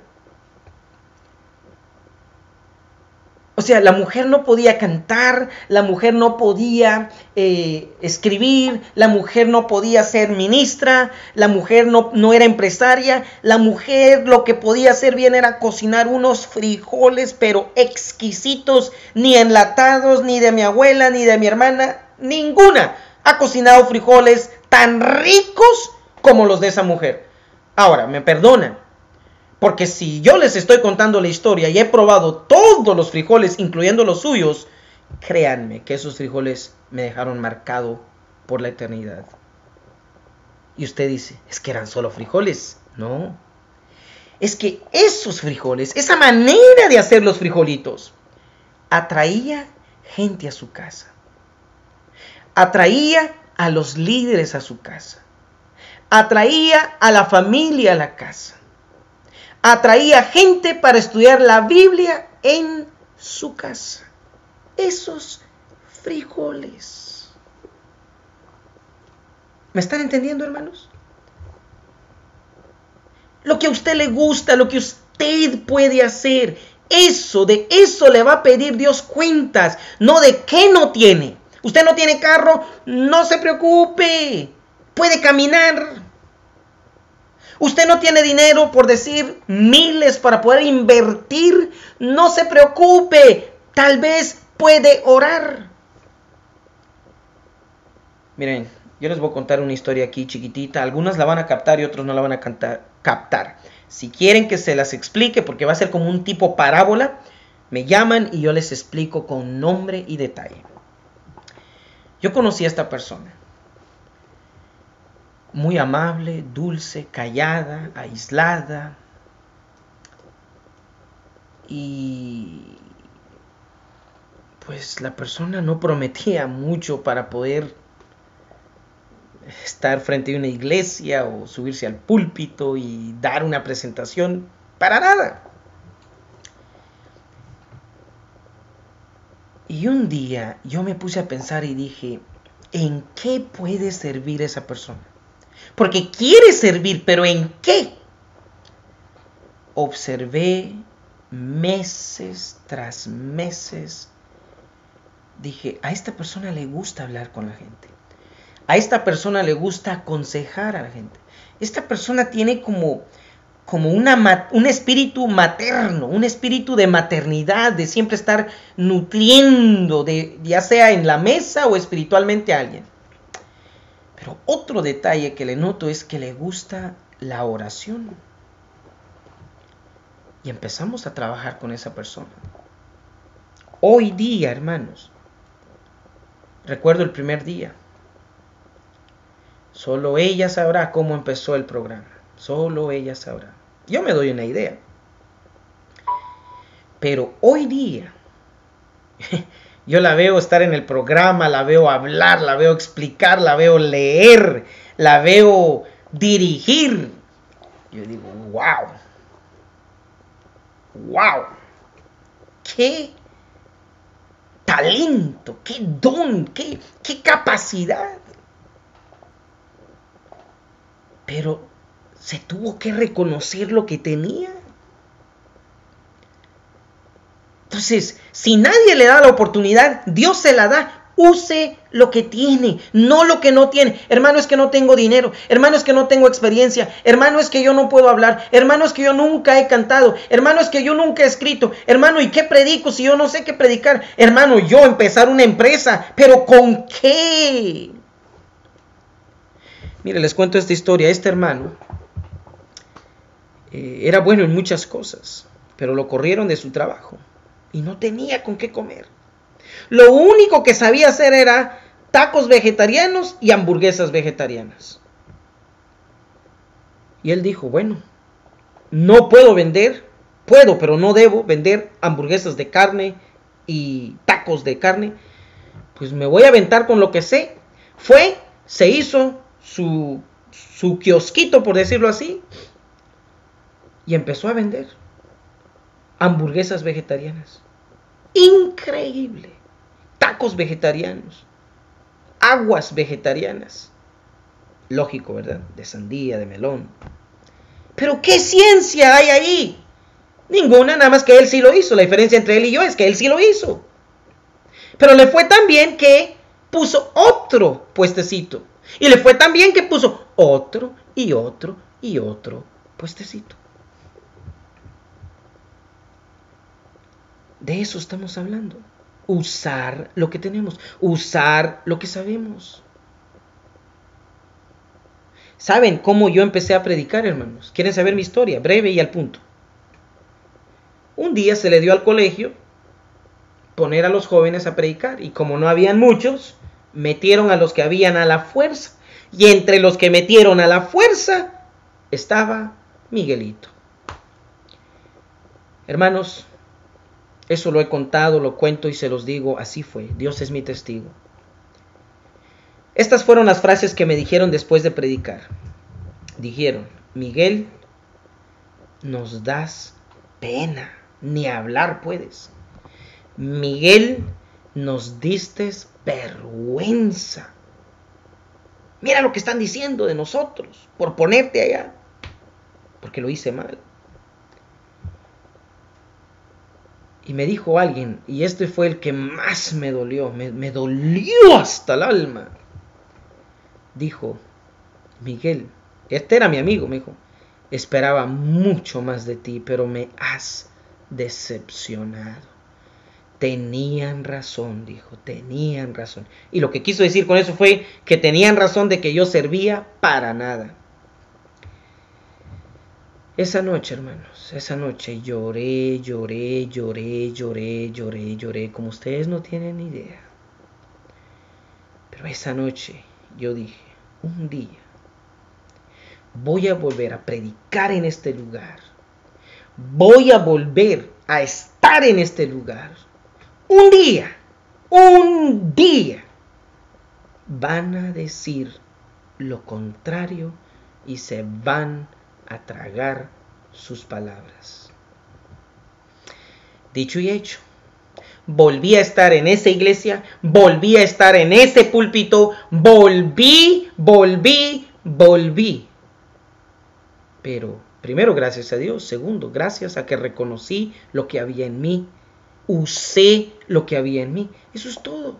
O sea, la mujer no podía cantar, la mujer no podía escribir, la mujer no podía ser ministra, la mujer no era empresaria, la mujer lo que podía hacer bien era cocinar unos frijoles, pero exquisitos, ni enlatados, ni de mi abuela, ni de mi hermana, ninguna ha cocinado frijoles tan ricos como los de esa mujer. Ahora, me perdonan. Porque si yo les estoy contando la historia y he probado todos los frijoles, incluyendo los suyos, créanme que esos frijoles me dejaron marcado por la eternidad. Y usted dice, es que eran solo frijoles. No. Es que esos frijoles, esa manera de hacer los frijolitos, atraía gente a su casa. Atraía a los líderes a su casa. Atraía a la familia a la casa. atraía gente para estudiar la Biblia en su casa. Esos frijoles. ¿Me están entendiendo, hermanos? Lo que a usted le gusta, lo que usted puede hacer, de eso le va a pedir Dios cuentas, no de qué no tiene. Usted no tiene carro, no se preocupe, puede caminar. Usted no tiene dinero, por decir miles, para poder invertir, no se preocupe, tal vez puede orar. Miren, yo les voy a contar una historia aquí chiquitita, algunas la van a captar y otros no la van a captar. Si quieren que se las explique, porque va a ser como un tipo parábola, me llaman y yo les explico con nombre y detalle. Yo conocí a esta persona. Muy amable, dulce, callada, aislada. Y pues la persona no prometía mucho para poder estar frente a una iglesia o subirse al púlpito y dar una presentación, para nada. Y un día yo me puse a pensar y dije, ¿en qué puede servir esa persona? Porque quiere servir, pero ¿en qué? Observé meses tras meses. Dije, a esta persona le gusta hablar con la gente. A esta persona le gusta aconsejar a la gente. Esta persona tiene como un espíritu materno, un espíritu de maternidad, de siempre estar nutriendo, ya sea en la mesa o espiritualmente a alguien. Pero otro detalle que le noto es que le gusta la oración. Y empezamos a trabajar con esa persona. Hoy día, hermanos, recuerdo el primer día. Solo ella sabrá cómo empezó el programa. Solo ella sabrá. Yo me doy una idea. Pero hoy día, yo la veo estar en el programa, la veo hablar, la veo explicar, la veo leer, la veo dirigir. Yo digo, wow. Wow. Qué talento, qué don, qué capacidad. Pero se tuvo que reconocer lo que tenía. Entonces, si nadie le da la oportunidad, Dios se la da. Use lo que tiene, no lo que no tiene. Hermano, es que no tengo dinero. Hermano, es que no tengo experiencia. Hermano, es que yo no puedo hablar. Hermano, es que yo nunca he cantado. Hermano, es que yo nunca he escrito. Hermano, ¿y qué predico si yo no sé qué predicar? Hermano, yo empezar una empresa, ¿pero con qué? Mire, les cuento esta historia. Este hermano era bueno en muchas cosas, pero lo corrieron de su trabajo y no tenía con qué comer. Lo único que sabía hacer era tacos vegetarianos y hamburguesas vegetarianas. Y él dijo, bueno, no puedo vender, pero no debo vender hamburguesas de carne y tacos de carne. Pues me voy a aventar con lo que sé. Se hizo su kiosquito, por decirlo así, y empezó a vender hamburguesas vegetarianas. Increíble. Tacos vegetarianos, aguas vegetarianas. Lógico, ¿verdad? De sandía, de melón. Pero ¿qué ciencia hay ahí? Ninguna, nada más que él sí lo hizo. La diferencia entre él y yo es que él sí lo hizo. Pero le fue tan bien que puso otro puestecito. Y le fue tan bien que puso otro y otro y otro puestecito. De eso estamos hablando. Usar lo que tenemos. Usar lo que sabemos. ¿Saben cómo yo empecé a predicar, hermanos? ¿Quieren saber mi historia? Breve y al punto. Un día se le dio al colegio poner a los jóvenes a predicar. Y como no habían muchos, metieron a los que habían a la fuerza. Y entre los que metieron a la fuerza estaba Miguelito. Hermanos, eso lo he contado, lo cuento y se los digo, así fue. Dios es mi testigo. Estas fueron las frases que me dijeron después de predicar. Dijeron, Miguel, nos das pena, ni hablar puedes. Miguel, nos distes vergüenza. Mira lo que están diciendo de nosotros por ponerte allá, porque lo hice mal. Y me dijo alguien, y este fue el que más me dolió, me dolió hasta el alma. Dijo, Miguel, este era mi amigo, me dijo, esperaba mucho más de ti, pero me has decepcionado. Tenían razón, dijo, tenían razón. Y lo que quiso decir con eso fue que tenían razón de que yo servía para nada. Esa noche, hermanos, esa noche lloré, como ustedes no tienen idea. Pero esa noche yo dije, un día voy a volver a predicar en este lugar. Voy a volver a estar en este lugar. Un día van a decir lo contrario y se van a tragar sus palabras. Dicho y hecho, volví a estar en esa iglesia, volví a estar en ese púlpito, volví. Pero primero, gracias a Dios. Segundo, gracias a que reconocí lo que había en mí. Usé lo que había en mí. Eso es todo.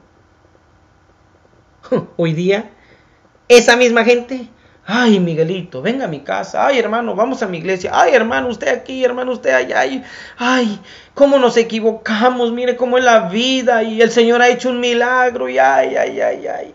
Hoy día, esa misma gente, ay, Miguelito, venga a mi casa. Ay, hermano, vamos a mi iglesia. Ay, hermano, usted aquí, hermano, usted allá. Ay, cómo nos equivocamos. Mire cómo es la vida. Y el Señor ha hecho un milagro. Y ay.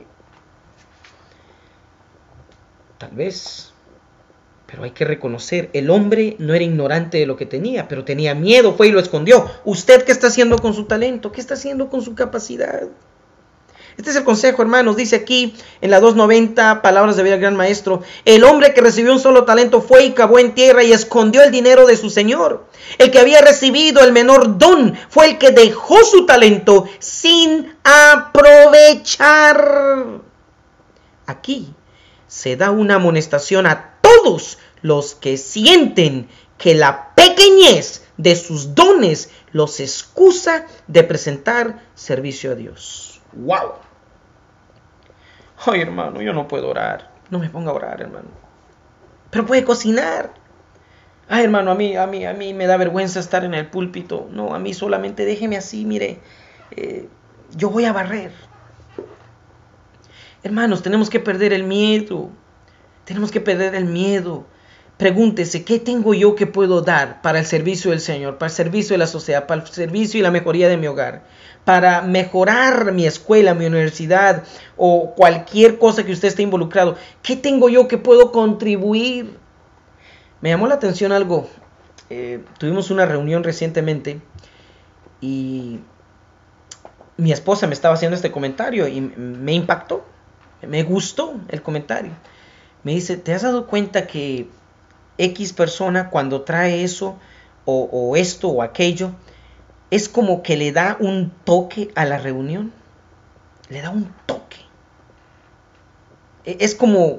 Tal vez. Pero hay que reconocer, el hombre no era ignorante de lo que tenía, pero tenía miedo, fue y lo escondió. ¿Usted qué está haciendo con su talento? ¿Qué está haciendo con su capacidad? Este es el consejo, hermanos. Dice aquí en la 290, palabras de vida del gran maestro. El hombre que recibió un solo talento fue y cavó en tierra y escondió el dinero de su señor. El que había recibido el menor don fue el que dejó su talento sin aprovechar. Aquí se da una amonestación a todos los que sienten que la pequeñez de sus dones los excusa de presentar servicio a Dios. ¡Wow! Ay, hermano, yo no puedo orar. No me ponga a orar, hermano. Pero puede cocinar. Ay, hermano, a mí me da vergüenza estar en el púlpito. No, a mí solamente déjeme así, mire. Yo voy a barrer. Hermanos, tenemos que perder el miedo. Tenemos que perder el miedo. Pregúntese, ¿qué tengo yo que puedo dar para el servicio del Señor, para el servicio de la sociedad, para el servicio y la mejoría de mi hogar, para mejorar mi escuela, mi universidad o cualquier cosa que usted esté involucrado? ¿Qué tengo yo que puedo contribuir? Me llamó la atención algo. Tuvimos una reunión recientemente y mi esposa me estaba haciendo este comentario y me impactó. Me gustó el comentario. Me dice, ¿te has dado cuenta que X persona cuando trae eso o esto o aquello, es como que le da un toque a la reunión? Le da un toque. Es como...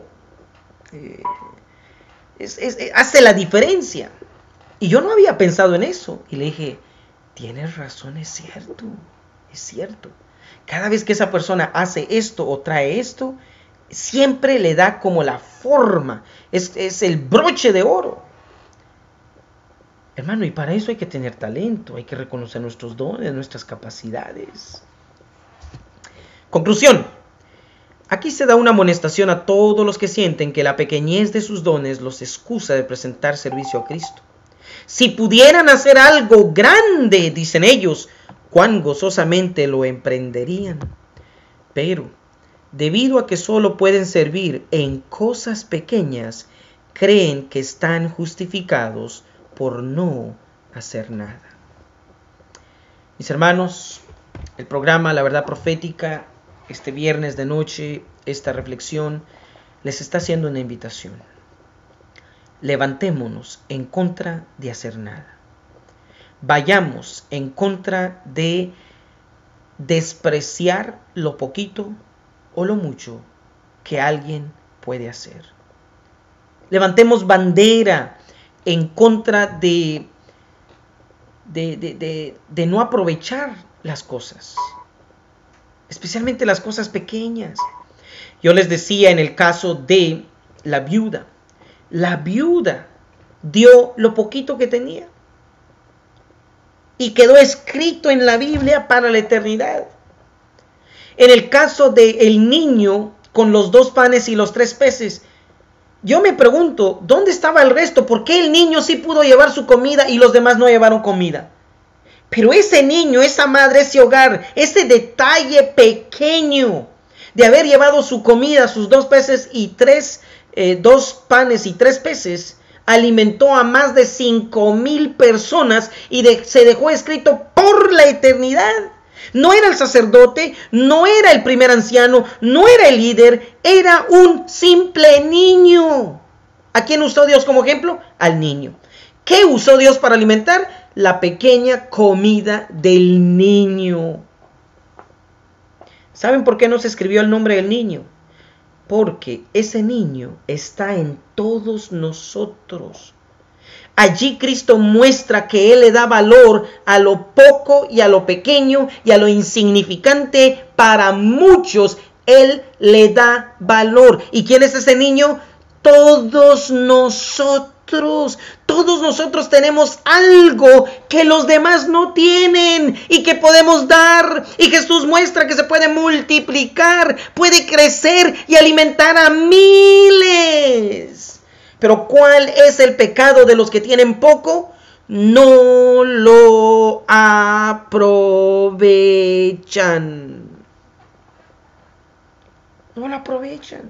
hace la diferencia. Y yo no había pensado en eso. Y le dije, tienes razón, es cierto. Es cierto. Cada vez que esa persona hace esto o trae esto, siempre le da como la forma. Es el broche de oro. Hermano, y para eso hay que tener talento. Hay que reconocer nuestros dones, nuestras capacidades. Conclusión. Aquí se da una amonestación a todos los que sienten que la pequeñez de sus dones los excusa de presentar servicio a Cristo. Si pudieran hacer algo grande, dicen ellos, cuán gozosamente lo emprenderían. Pero, debido a que solo pueden servir en cosas pequeñas, creen que están justificados por no hacer nada. Mis hermanos, el programa La Verdad Profética, este viernes de noche, esta reflexión, les está haciendo una invitación. Levantémonos en contra de hacer nada. Vayamos en contra de despreciar lo poquito o lo mucho que alguien puede hacer. Levantemos bandera en contra de no aprovechar las cosas, especialmente las cosas pequeñas. Yo les decía en el caso de la viuda dio lo poquito que tenía y quedó escrito en la Biblia para la eternidad. En el caso del niño con los 2 panes y los 3 peces, yo me pregunto, ¿dónde estaba el resto? ¿Por qué el niño sí pudo llevar su comida y los demás no llevaron comida? Pero ese niño, esa madre, ese hogar, ese detalle pequeño de haber llevado su comida, sus 2 peces y 2 panes y 3 peces, alimentó a más de 5,000 personas y se dejó escrito por la eternidad. No era el sacerdote, no era el primer anciano, no era el líder, era un simple niño. ¿A quién usó Dios como ejemplo? Al niño. ¿Qué usó Dios para alimentar? La pequeña comida del niño. ¿Saben por qué no se escribió el nombre del niño? Porque ese niño está en todos nosotros. Allí Cristo muestra que Él le da valor a lo poco y a lo pequeño y a lo insignificante. Para muchos Él le da valor. ¿Y quién es ese niño? Todos nosotros. Todos nosotros tenemos algo que los demás no tienen y que podemos dar. Y Jesús muestra que se puede multiplicar, puede crecer y alimentar a miles. Pero ¿cuál es el pecado de los que tienen poco? No lo aprovechan. No lo aprovechan.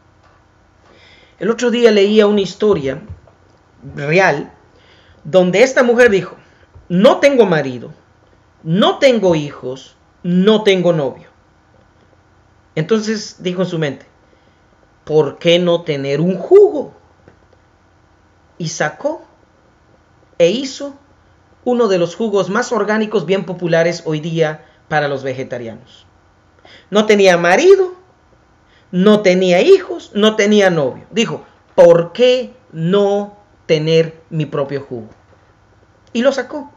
El otro día leía una historia real donde esta mujer dijo: no tengo marido, no tengo hijos, no tengo novio. Entonces dijo en su mente: ¿por qué no tener un jugo? Y sacó e hizo uno de los jugos más orgánicos bien populares hoy día para los vegetarianos. No tenía marido, no tenía hijos, no tenía novio. Dijo: ¿por qué no tener mi propio jugo? Y lo sacó.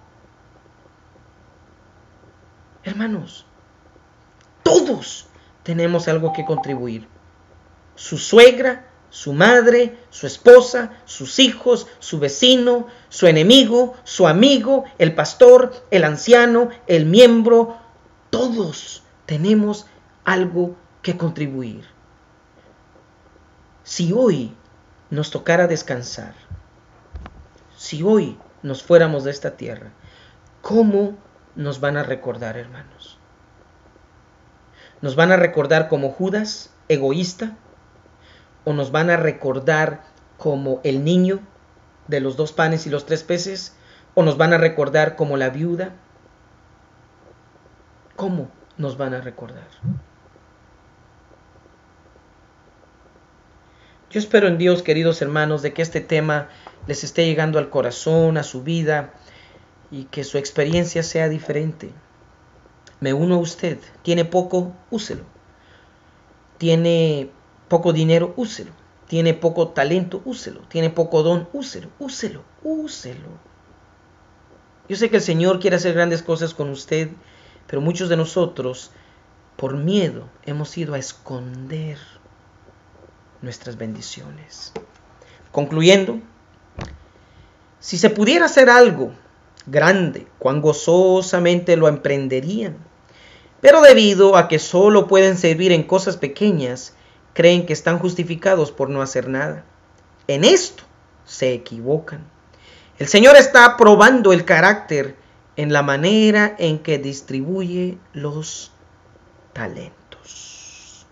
Hermanos, todos tenemos algo que contribuir. Su suegra, su madre, su esposa, sus hijos, su vecino, su enemigo, su amigo, el pastor, el anciano, el miembro. Todos tenemos algo que contribuir. Si hoy nos tocara descansar, si hoy nos fuéramos de esta tierra, ¿cómo nos van a recordar, hermanos? ¿Nos van a recordar como Judas, egoísta? ¿O nos van a recordar como el niño de los 2 panes y los 3 peces? ¿O nos van a recordar como la viuda? ¿Cómo nos van a recordar? Yo espero en Dios, queridos hermanos, de que este tema les esté llegando al corazón, a su vida, y que su experiencia sea diferente. Me uno a usted. ¿Tiene poco? Úselo. ¿Tiene poco dinero? Úselo. ¿Tiene poco talento? Úselo. ¿Tiene poco don? Úselo. Úselo. Úselo. Yo sé que el Señor quiere hacer grandes cosas con usted, pero muchos de nosotros, por miedo, hemos ido a esconder nuestras bendiciones. Concluyendo, si se pudiera hacer algo grande, cuán gozosamente lo emprenderían. Pero debido a que solo pueden servir en cosas pequeñas, creen que están justificados por no hacer nada. En esto se equivocan. El Señor está probando el carácter en la manera en que distribuye los talentos.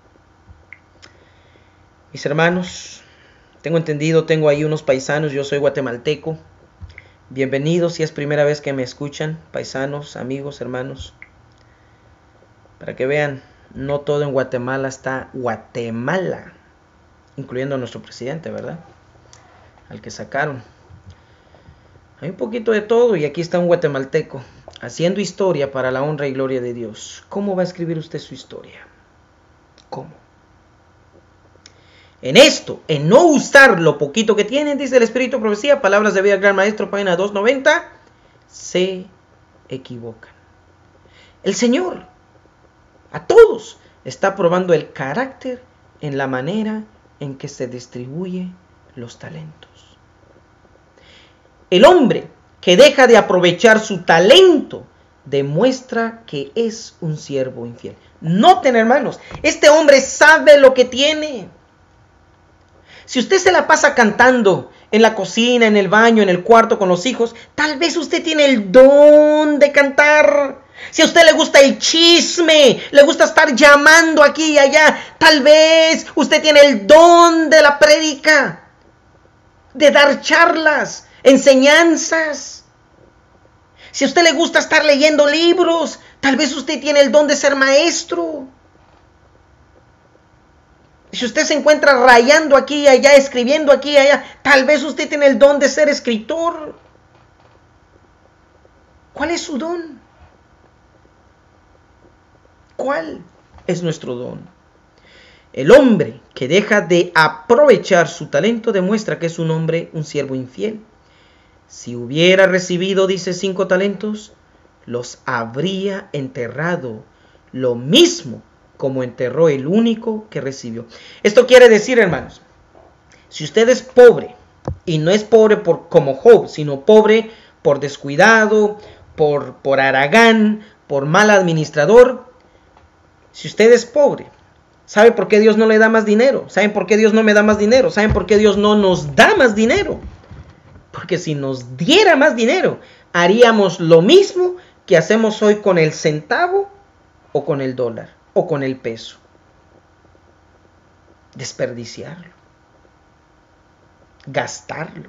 Mis hermanos, tengo entendido, tengo ahí unos paisanos, yo soy guatemalteco. Bienvenidos si es primera vez que me escuchan, paisanos, amigos, hermanos. Para que vean, no todo en Guatemala está Guatemala, incluyendo a nuestro presidente, ¿verdad? Al que sacaron. Hay un poquito de todo y aquí está un guatemalteco haciendo historia para la honra y gloria de Dios. ¿Cómo va a escribir usted su historia? ¿Cómo? En esto, en no usar lo poquito que tienen, dice el Espíritu de Profecía, Palabras de Vida del Gran Maestro, página 290, se equivocan. El Señor a todos está probando el carácter en la manera en que se distribuye los talentos. El hombre que deja de aprovechar su talento demuestra que es un siervo infiel. Noten, hermanos, este hombre sabe lo que tiene. Si usted se la pasa cantando en la cocina, en el baño, en el cuarto con los hijos, tal vez usted tiene el don de cantar. Si a usted le gusta el chisme, le gusta estar llamando aquí y allá, tal vez usted tiene el don de la prédica, de dar charlas, enseñanzas. Si a usted le gusta estar leyendo libros, tal vez usted tiene el don de ser maestro. Si usted se encuentra rayando aquí y allá, escribiendo aquí y allá, tal vez usted tiene el don de ser escritor. ¿Cuál es su don? ¿Cuál es nuestro don? El hombre que deja de aprovechar su talento demuestra que es un hombre, un siervo infiel. Si hubiera recibido, dice, 5 talentos, los habría enterrado, lo mismo como enterró el único que recibió. Esto quiere decir, hermanos, si usted es pobre, y no es pobre como Job, sino pobre por descuidado, por haragán, por mal administrador, si usted es pobre, ¿sabe por qué Dios no le da más dinero? ¿Saben por qué Dios no me da más dinero? ¿Saben por qué Dios no nos da más dinero? Porque si nos diera más dinero, haríamos lo mismo que hacemos hoy con el centavo o con el dólar o con el peso. Desperdiciarlo. Gastarlo.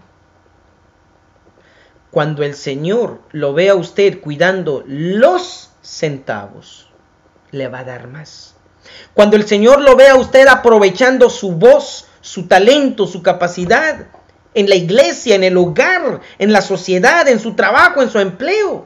Cuando el Señor lo vea a usted cuidando los centavos, le va a dar más. Cuando el Señor lo vea a usted aprovechando su voz, su talento, su capacidad, en la iglesia, en el hogar, en la sociedad, en su trabajo, en su empleo,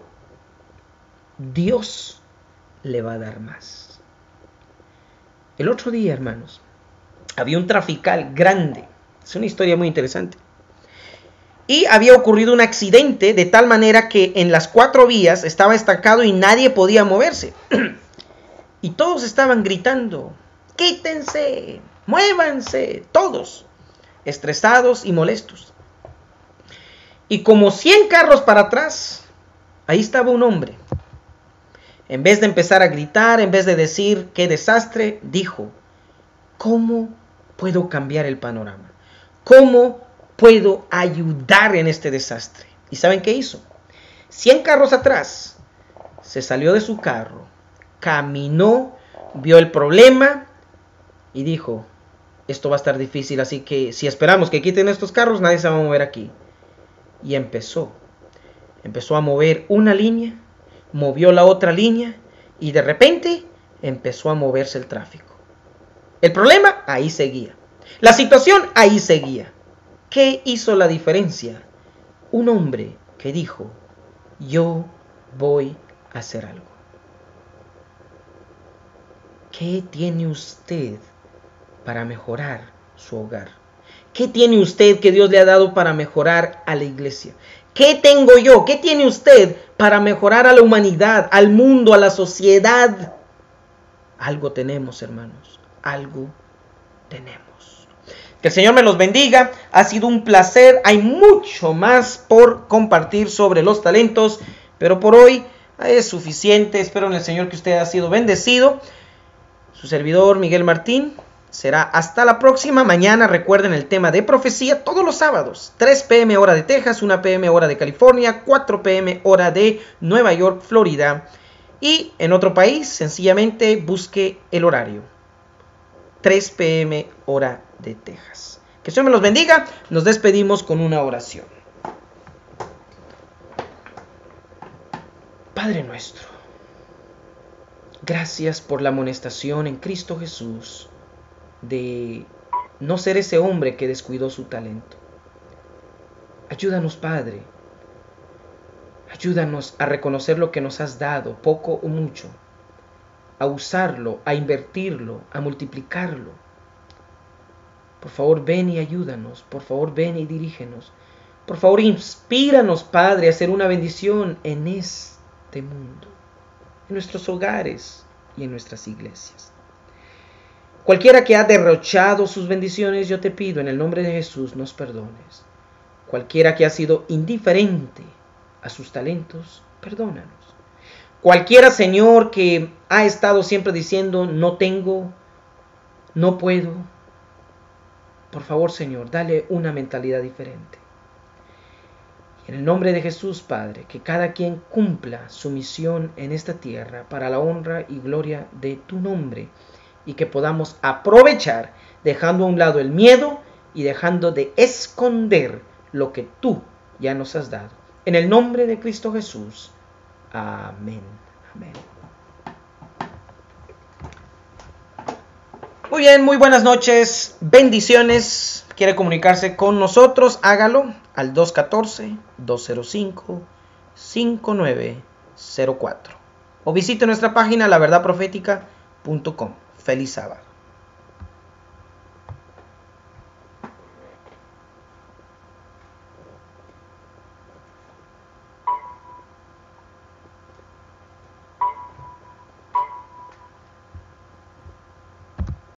Dios le va a dar más. El otro día, hermanos, había un trafical grande. Es una historia muy interesante. Y había ocurrido un accidente de tal manera que en las 4 vías estaba estancado y nadie podía moverse. Y todos estaban gritando, quítense, muévanse, todos, estresados y molestos. Y como 100 carros para atrás, ahí estaba un hombre. En vez de empezar a gritar, en vez de decir qué desastre, dijo, ¿cómo puedo cambiar el panorama? ¿Cómo puedo ayudar en este desastre? ¿Y saben qué hizo? 100 carros atrás, se salió de su carro, caminó, vio el problema y dijo, esto va a estar difícil, así que si esperamos que quiten estos carros, nadie se va a mover aquí. Y empezó a mover una línea, movió la otra línea y de repente empezó a moverse el tráfico. El problema ahí seguía. La situación ahí seguía. ¿Qué hizo la diferencia? Un hombre que dijo, yo voy a hacer algo. ¿Qué tiene usted para mejorar su hogar? ¿Qué tiene usted que Dios le ha dado para mejorar a la iglesia? ¿Qué tengo yo? ¿Qué tiene usted para mejorar a la humanidad, al mundo, a la sociedad? Algo tenemos, hermanos. Algo tenemos. Que el Señor me los bendiga. Ha sido un placer. Hay mucho más por compartir sobre los talentos, pero por hoy es suficiente. Espero en el Señor que usted haya sido bendecido. Su servidor Miguel Martín. Será hasta la próxima. Mañana recuerden el tema de profecía todos los sábados. 3 p.m. hora de Texas, 1 p.m. hora de California, 4 p.m. hora de Nueva York, Florida. Y en otro país, sencillamente busque el horario. 3 p.m. hora de Texas. Que el Señor me los bendiga. Nos despedimos con una oración. Padre nuestro, gracias por la amonestación en Cristo Jesús de no ser ese hombre que descuidó su talento. Ayúdanos, Padre. Ayúdanos a reconocer lo que nos has dado, poco o mucho, a usarlo, a invertirlo, a multiplicarlo. Por favor, ven y ayúdanos. Por favor, ven y dirígenos. Por favor, inspíranos, Padre, a hacer una bendición en este mundo, en nuestros hogares y en nuestras iglesias. Cualquiera que ha derrochado sus bendiciones, yo te pido en el nombre de Jesús, nos perdones. Cualquiera que ha sido indiferente a sus talentos, perdónanos. Cualquiera, Señor, que ha estado siempre diciendo, no tengo, no puedo, por favor, Señor, dale una mentalidad diferente. Y en el nombre de Jesús, Padre, que cada quien cumpla su misión en esta tierra para la honra y gloria de tu nombre, y que podamos aprovechar dejando a un lado el miedo y dejando de esconder lo que tú ya nos has dado. En el nombre de Cristo Jesús. Amén. Amén. Muy bien, muy buenas noches. Bendiciones. Quiere comunicarse con nosotros, hágalo al 214-205-5904. O visite nuestra página laverdadprofetica.com. Feliz sábado.